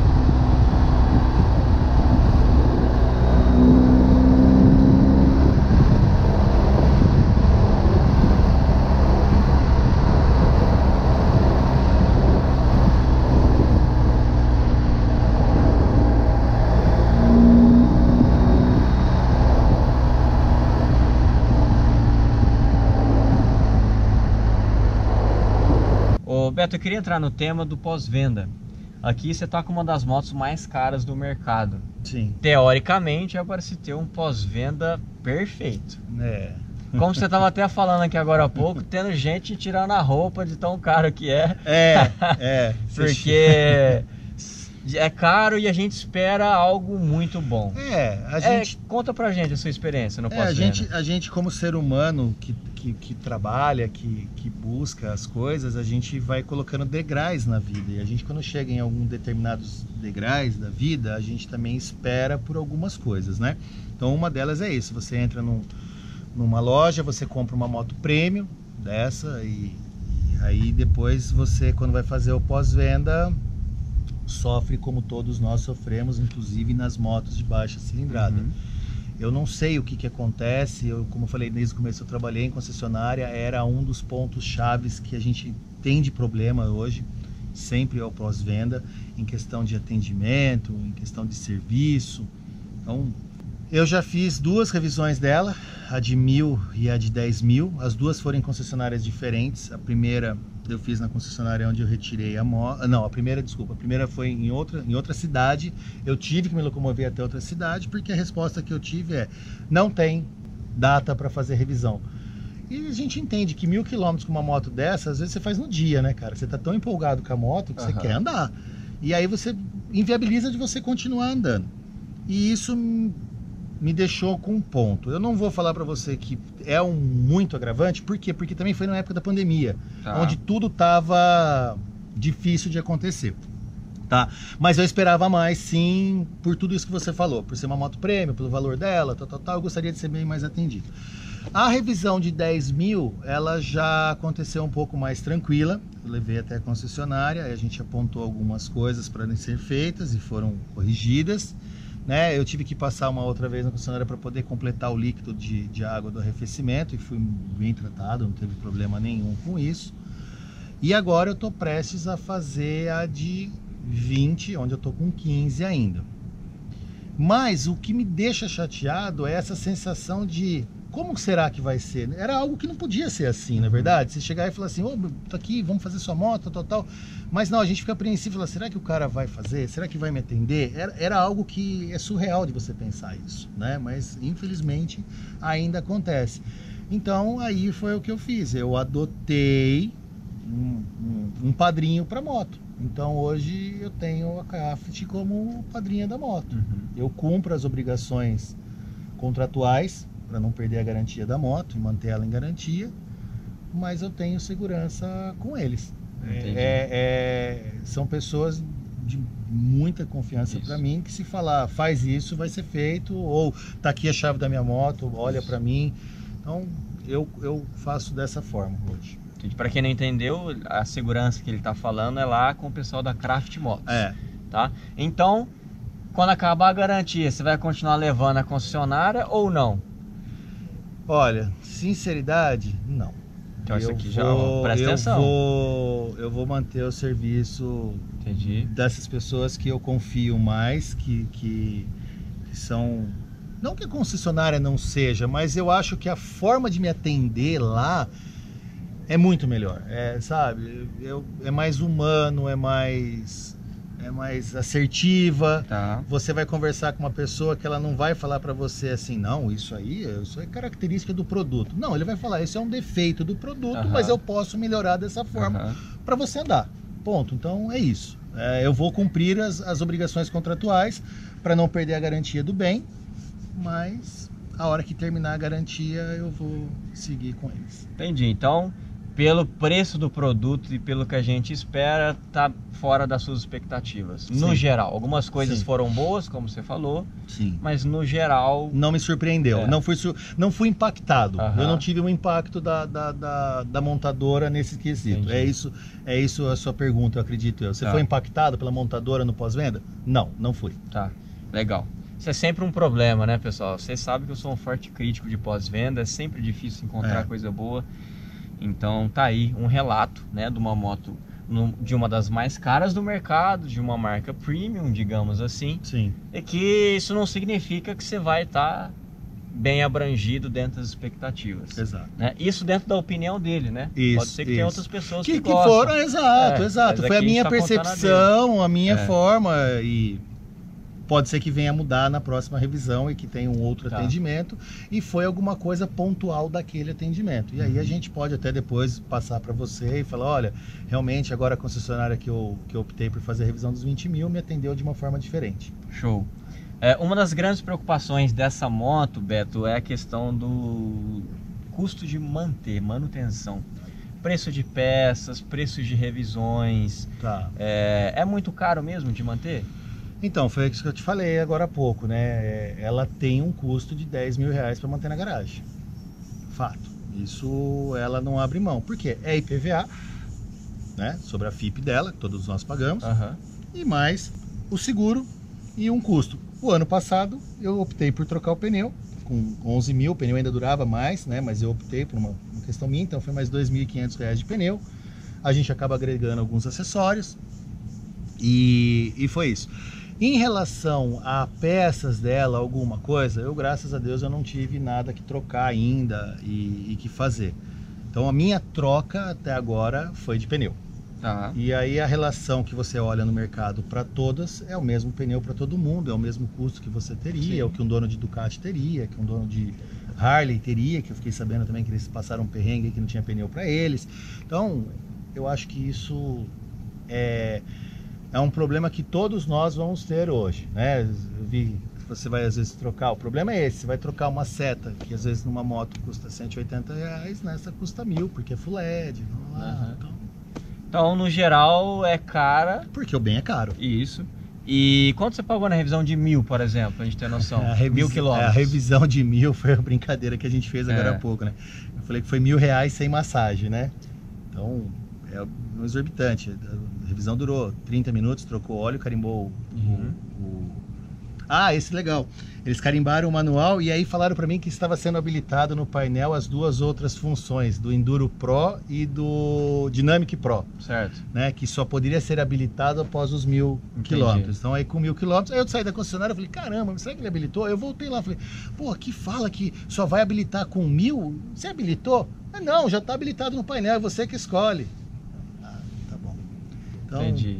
Ô Beto, eu queria entrar no tema do pós-venda. Aqui você está com uma das motos mais caras do mercado. Sim. Teoricamente é para se ter um pós-venda perfeito. É. Como você estava até falando aqui agora há pouco, tendo gente tirando a roupa de tão caro que é. É, é. Porque é caro e a gente espera algo muito bom. É, a gente... É, conta pra gente a sua experiência no pós-venda. É, a gente, a gente como ser humano que, que, que trabalha, que, que busca as coisas, a gente vai colocando degraus na vida. E a gente, quando chega em alguns determinados degraus da vida, a gente também espera por algumas coisas, né? Então uma delas é isso, você entra num, numa loja, você compra uma moto premium dessa e, e aí depois você, quando vai fazer o pós-venda, sofre como todos nós sofremos, inclusive nas motos de baixa cilindrada. Uhum. Eu não sei o que, que acontece, eu, como eu falei desde o começo, eu trabalhei em concessionária, era um dos pontos chaves que a gente tem de problema hoje, sempre é o pós-venda, em questão de atendimento, em questão de serviço. Então, eu já fiz duas revisões dela, a de mil e a de dez mil, as duas foram em concessionárias diferentes. A primeira eu fiz na concessionária onde eu retirei a moto, não, a primeira, desculpa, a primeira foi em outra, em outra cidade. Eu tive que me locomover até outra cidade, porque a resposta que eu tive é, não tem data para fazer revisão. E a gente entende que mil quilômetros com uma moto dessa, às vezes você faz no dia, né, cara? Você tá tão empolgado com a moto que uhum. você quer andar. E aí você inviabiliza de você continuar andando. E isso me deixou com um ponto. Eu não vou falar para você que é um muito agravante, por quê? Porque também foi na época da pandemia, tá. onde tudo tava difícil de acontecer, tá? Mas eu esperava mais, sim, por tudo isso que você falou, por ser uma moto prêmio, pelo valor dela, tal, tal, tal, eu gostaria de ser bem mais atendido. A revisão de dez mil, ela já aconteceu um pouco mais tranquila, eu levei até a concessionária, a gente apontou algumas coisas para ser feitas e foram corrigidas. Né, eu tive que passar uma outra vez na concessionária para poder completar o líquido de, de água do arrefecimento e fui bem tratado, não teve problema nenhum com isso. E agora eu estou prestes a fazer a de vinte, onde eu estou com quinze ainda. Mas o que me deixa chateado é essa sensação de como será que vai ser? Era algo que não podia ser assim, na verdade. Você chegar e falar assim, ô, oh, tô aqui, vamos fazer sua moto, tal, tal. Mas não, a gente fica apreensivo e fala, será que o cara vai fazer? Será que vai me atender? Era, era algo que é surreal de você pensar isso, né? Mas, infelizmente, ainda acontece. Então, aí foi o que eu fiz. Eu adotei um, um, um padrinho para moto. Então, hoje, eu tenho a Craft como padrinha da moto. Uhum. Eu cumpro as obrigações contratuais para não perder a garantia da moto e manter ela em garantia, mas eu tenho segurança com eles. É, é, são pessoas de muita confiança para mim, que se falar faz isso, vai ser feito, ou tá aqui a chave da minha moto, olha para mim. Então eu, eu faço dessa forma hoje. Para quem não entendeu, a segurança que ele está falando é lá com o pessoal da Craft Motos. É. Tá? Então, quando acabar a garantia, você vai continuar levando a concessionária ou não? Olha, sinceridade, não. Então isso eu aqui já vou, presta eu atenção. Vou, eu vou manter o serviço Entendi. dessas pessoas que eu confio mais, que, que, que são... Não que a concessionária não seja, mas eu acho que a forma de me atender lá é muito melhor. É, sabe, eu, é mais humano, é mais... é mais assertiva, tá. Você vai conversar com uma pessoa que ela não vai falar para você assim, não, isso aí isso é característica do produto. Não, ele vai falar, isso é um defeito do produto, uh-huh. mas eu posso melhorar dessa forma uh-huh. para você andar. Ponto. Então é isso. É, eu vou cumprir as, as obrigações contratuais para não perder a garantia do bem, mas a hora que terminar a garantia eu vou seguir com eles. Entendi. Então, pelo preço do produto e pelo que a gente espera, tá fora das suas expectativas. No Sim. geral, algumas coisas Sim. foram boas, como você falou, Sim. mas no geral... Não me surpreendeu, É. não, fui, su- não fui impactado. Aham. Eu não tive um impacto da, da, da, da montadora nesse quesito. Entendi. É isso, é isso a sua pergunta, eu acredito eu. Você Tá. foi impactado pela montadora no pós-venda? Não, não fui. Tá, legal. Isso é sempre um problema, né, pessoal? Vocês sabem que eu sou um forte crítico de pós-venda, é sempre difícil encontrar É. coisa boa. Então tá aí um relato, né, de uma moto no- de uma das mais caras do mercado, de uma marca premium, digamos assim. Sim. É que isso não significa que você vai estar bem abrangido dentro das expectativas. Exato. Né? Isso dentro da opinião dele, né? Isso, Pode ser que isso. tenha outras pessoas que, Que, que gostam. foram, exato, É, exato. mas Foi a aqui a minha gente tá contando a percepção, a minha É. forma e pode ser que venha mudar na próxima revisão e que tenha um outro Tá. atendimento e foi alguma coisa pontual daquele atendimento. E aí a gente pode até depois passar para você e falar, olha, realmente agora a concessionária que eu, que eu optei por fazer a revisão dos vinte mil me atendeu de uma forma diferente. Show. É, uma das grandes preocupações dessa moto, Beto, é a questão do custo de manter, manutenção. Preço de peças, preços de revisões. Tá. É, é muito caro mesmo de manter? Então, foi isso que eu te falei agora há pouco, né? Ela tem um custo de dez mil reais para manter na garagem. Fato. Isso ela não abre mão. Por quê? É I P V A, né? Sobre a F I P dela, que todos nós pagamos, Aham. e mais o seguro e um custo. O ano passado eu optei por trocar o pneu, com onze mil, o pneu ainda durava mais, né? Mas eu optei por uma, uma questão minha, então foi mais dois mil e quinhentos reais de pneu. A gente acaba agregando alguns acessórios e, e foi isso. Em relação a peças dela, alguma coisa, eu graças a Deus eu não tive nada que trocar ainda e, e que fazer. Então a minha troca até agora foi de pneu. Tá. E aí a relação que você olha no mercado para todas é o mesmo pneu para todo mundo, é o mesmo custo que você teria, Sim. é o que um dono de Ducati teria, que um dono de Harley teria, que eu fiquei sabendo também que eles passaram um perrengue que não tinha pneu para eles. Então eu acho que isso é, é um problema que todos nós vamos ter hoje, né? Eu vi que você vai às vezes trocar, o problema é esse, você vai trocar uma seta que às vezes numa moto custa cento e oitenta reais, nessa custa mil, porque é Full L E D, blá, blá, blá. Uhum. Então, Então, no geral, é cara. porque o bem é caro. Isso. E quanto você pagou na revisão de mil, por exemplo, pra gente ter noção? A revis- Mil quilômetros. A revisão de mil foi a brincadeira que a gente fez agora É. há pouco, né? Eu falei que foi mil reais sem massagem, né? Então, é um exorbitante. A revisão durou trinta minutos, trocou óleo, carimbou o- Uhum. o... Ah, esse é legal. Eles carimbaram o manual e aí falaram para mim que estava sendo habilitado no painel as duas outras funções, do Enduro Pro e do Dynamic Pro, Certo. né? Que só poderia ser habilitado após os mil Entendi. quilômetros. Então aí com mil quilômetros, aí eu saí da concessionária e falei, caramba, será que ele habilitou? Eu voltei lá e falei, pô, aqui fala que só vai habilitar com mil? Você habilitou? Ah, não, já está habilitado no painel, é você que escolhe. Ah, tá bom. Então, Entendi.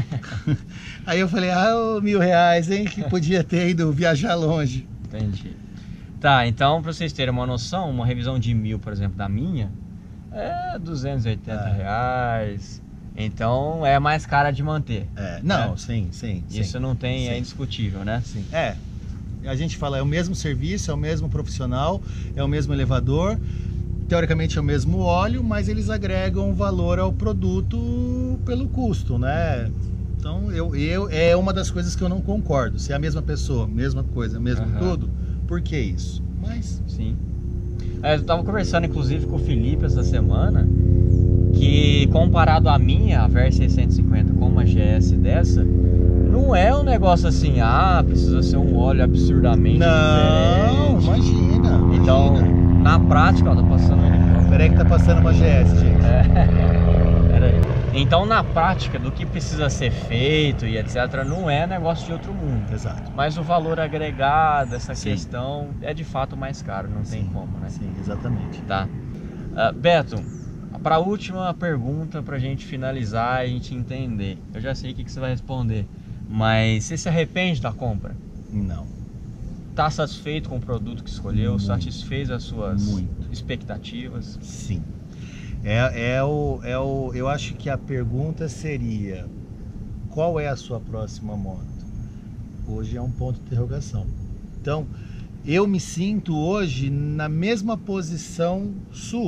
aí eu falei, ah, ô, mil reais, hein, que podia ter ido viajar longe. Entendi. Tá, então pra vocês terem uma noção, uma revisão de mil, por exemplo, da minha, é duzentos e oitenta É. reais. Então é mais cara de manter. É, não, É. sim, sim, sim. Isso não tem, é Sim. indiscutível, né? Sim. É, a gente fala, é o mesmo serviço, é o mesmo profissional, é o mesmo elevador, teoricamente é o mesmo óleo, mas eles agregam valor ao produto pelo custo, né? Então, eu, eu, é uma das coisas que eu não concordo. Se é a mesma pessoa, mesma coisa, mesmo Aham. tudo, por que isso? Mas, Sim. É, eu tava conversando inclusive com o Felipe essa semana, que comparado à minha, a Versys seiscentos e cinquenta com uma G S dessa, não é um negócio assim, ah, precisa ser um óleo absurdamente não, diferente. imagina, Então, imagina. na prática, ó, tá passando um helicóptero. Peraí que tá passando uma G S, gente. É. Pera aí. Então, na prática, do que precisa ser feito e etcétera, não é negócio de outro mundo. Exato. Mas o valor agregado, essa Sim. questão, é de fato mais caro, não tem Sim, como, né? Sim, exatamente. Tá. Ah, Beto, para a última pergunta, pra gente finalizar e a gente entender. Eu já sei o que que você vai responder, mas você se arrepende da compra? Não. Tá satisfeito com o produto que escolheu? Muito. Satisfez as suas Muito. expectativas? Sim. É, é, o, é o. Eu acho que a pergunta seria: qual é a sua próxima moto? Hoje é um ponto de interrogação. Então, eu me sinto hoje na mesma posição sua.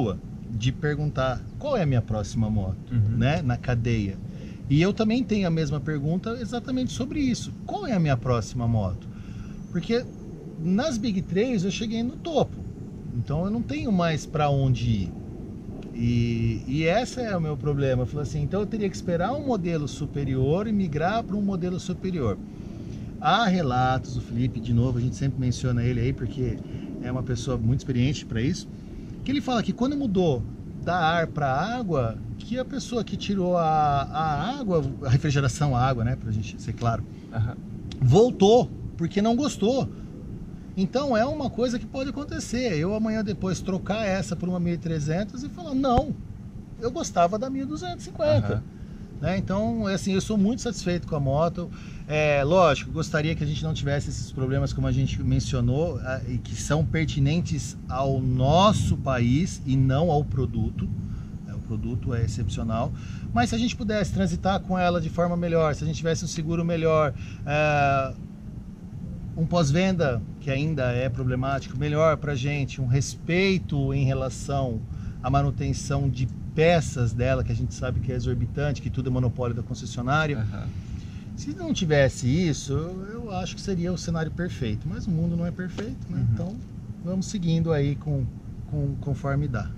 de perguntar qual é a minha próxima moto, Uhum. né, na cadeia. E eu também tenho a mesma pergunta exatamente sobre isso. Qual é a minha próxima moto? Porque nas Big três eu cheguei no topo, então eu não tenho mais para onde ir. E, e esse é o meu problema. Eu falei assim, então eu teria que esperar um modelo superior e migrar para um modelo superior. Há relatos, o Felipe, de novo, a gente sempre menciona ele aí porque é uma pessoa muito experiente para isso, que ele fala que quando mudou da ar para água, que a pessoa que tirou a, a água, a refrigeração a água, né, pra gente ser claro, Uhum. voltou porque não gostou. Então é uma coisa que pode acontecer. Eu amanhã depois trocar essa por uma mil e trezentos e falar, não, eu gostava da mil duzentos e cinquenta. Uhum. Né? Então, assim, eu sou muito satisfeito com a moto. É, lógico, gostaria que a gente não tivesse esses problemas como a gente mencionou, e que são pertinentes ao nosso país e não ao produto. O produto é excepcional. Mas se a gente pudesse transitar com ela de forma melhor, se a gente tivesse um seguro melhor, é, um pós-venda que ainda é problemático, melhor pra gente, um respeito em relação à manutenção de peças dela, que a gente sabe que é exorbitante, que tudo é monopólio da concessionária. Uhum. Se não tivesse isso, eu acho que seria o cenário perfeito, mas o mundo não é perfeito, né? Uhum. Então vamos seguindo aí com, com, conforme dá.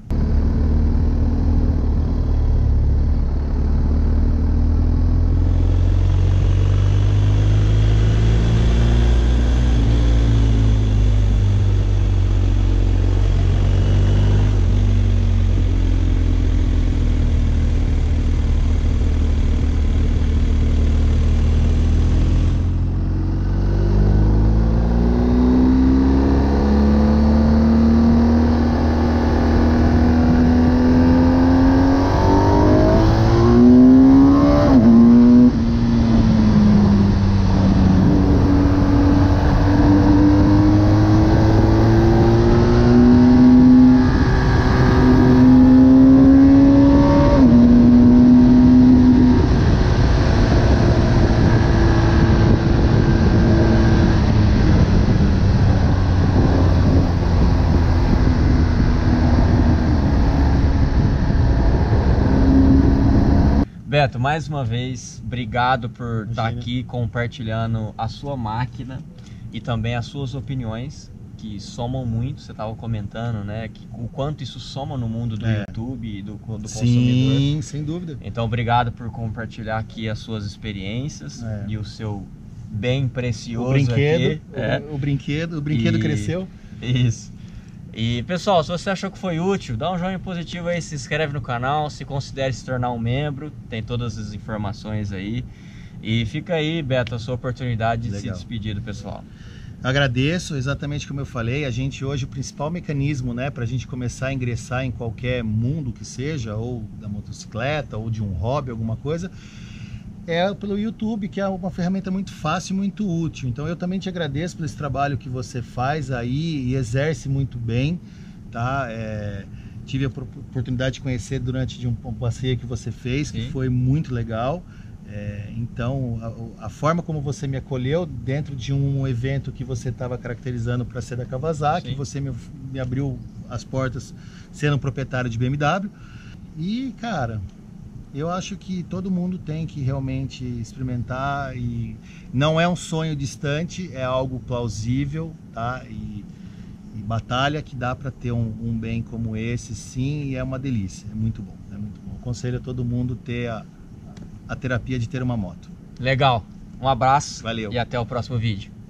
Beto, mais uma vez, obrigado por estar Imagina. aqui compartilhando a sua máquina e também as suas opiniões, que somam muito. Você estava comentando, né, que, o quanto isso soma no mundo do É. YouTube e do, do consumidor. Sim, sem dúvida. Então, obrigado por compartilhar aqui as suas experiências É. e o seu bem precioso O brinquedo, aqui. É. o, o brinquedo, o brinquedo E- cresceu. Isso. E pessoal, se você achou que foi útil, dá um joinha positivo aí, se inscreve no canal, se considere se tornar um membro, tem todas as informações aí. E fica aí, Beto, a sua oportunidade de Legal. se despedir do pessoal. Agradeço, exatamente como eu falei, a gente hoje, o principal mecanismo, né, para a gente começar a ingressar em qualquer mundo que seja, ou da motocicleta, ou de um hobby, alguma coisa, é pelo YouTube, que é uma ferramenta muito fácil e muito útil. Então eu também te agradeço por esse trabalho que você faz aí e exerce muito bem, tá? É, tive a oportunidade de conhecer durante de um, um passeio que você fez, que Sim. foi muito legal. É, então a, a forma como você me acolheu dentro de um evento que você estava caracterizando para ser da Kawasaki, Sim. você me, me abriu as portas sendo um proprietário de B M W. E cara, eu acho que todo mundo tem que realmente experimentar, e não é um sonho distante, é algo plausível, tá? E, e batalha que dá para ter um, um bem como esse, sim, e é uma delícia, é muito bom, é muito bom. Aconselho a todo mundo ter a, a terapia de ter uma moto. Legal, um abraço. Valeu. E até o próximo vídeo.